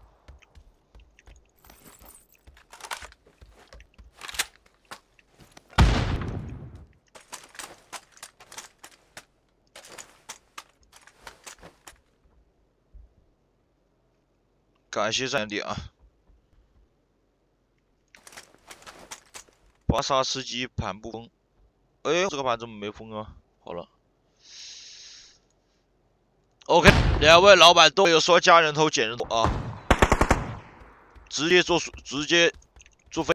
感谢善良爹啊！巴萨司机盘不封，哎，这个盘怎么没封啊？好了 ，OK， 2位老板都有说加人头减人头啊，直接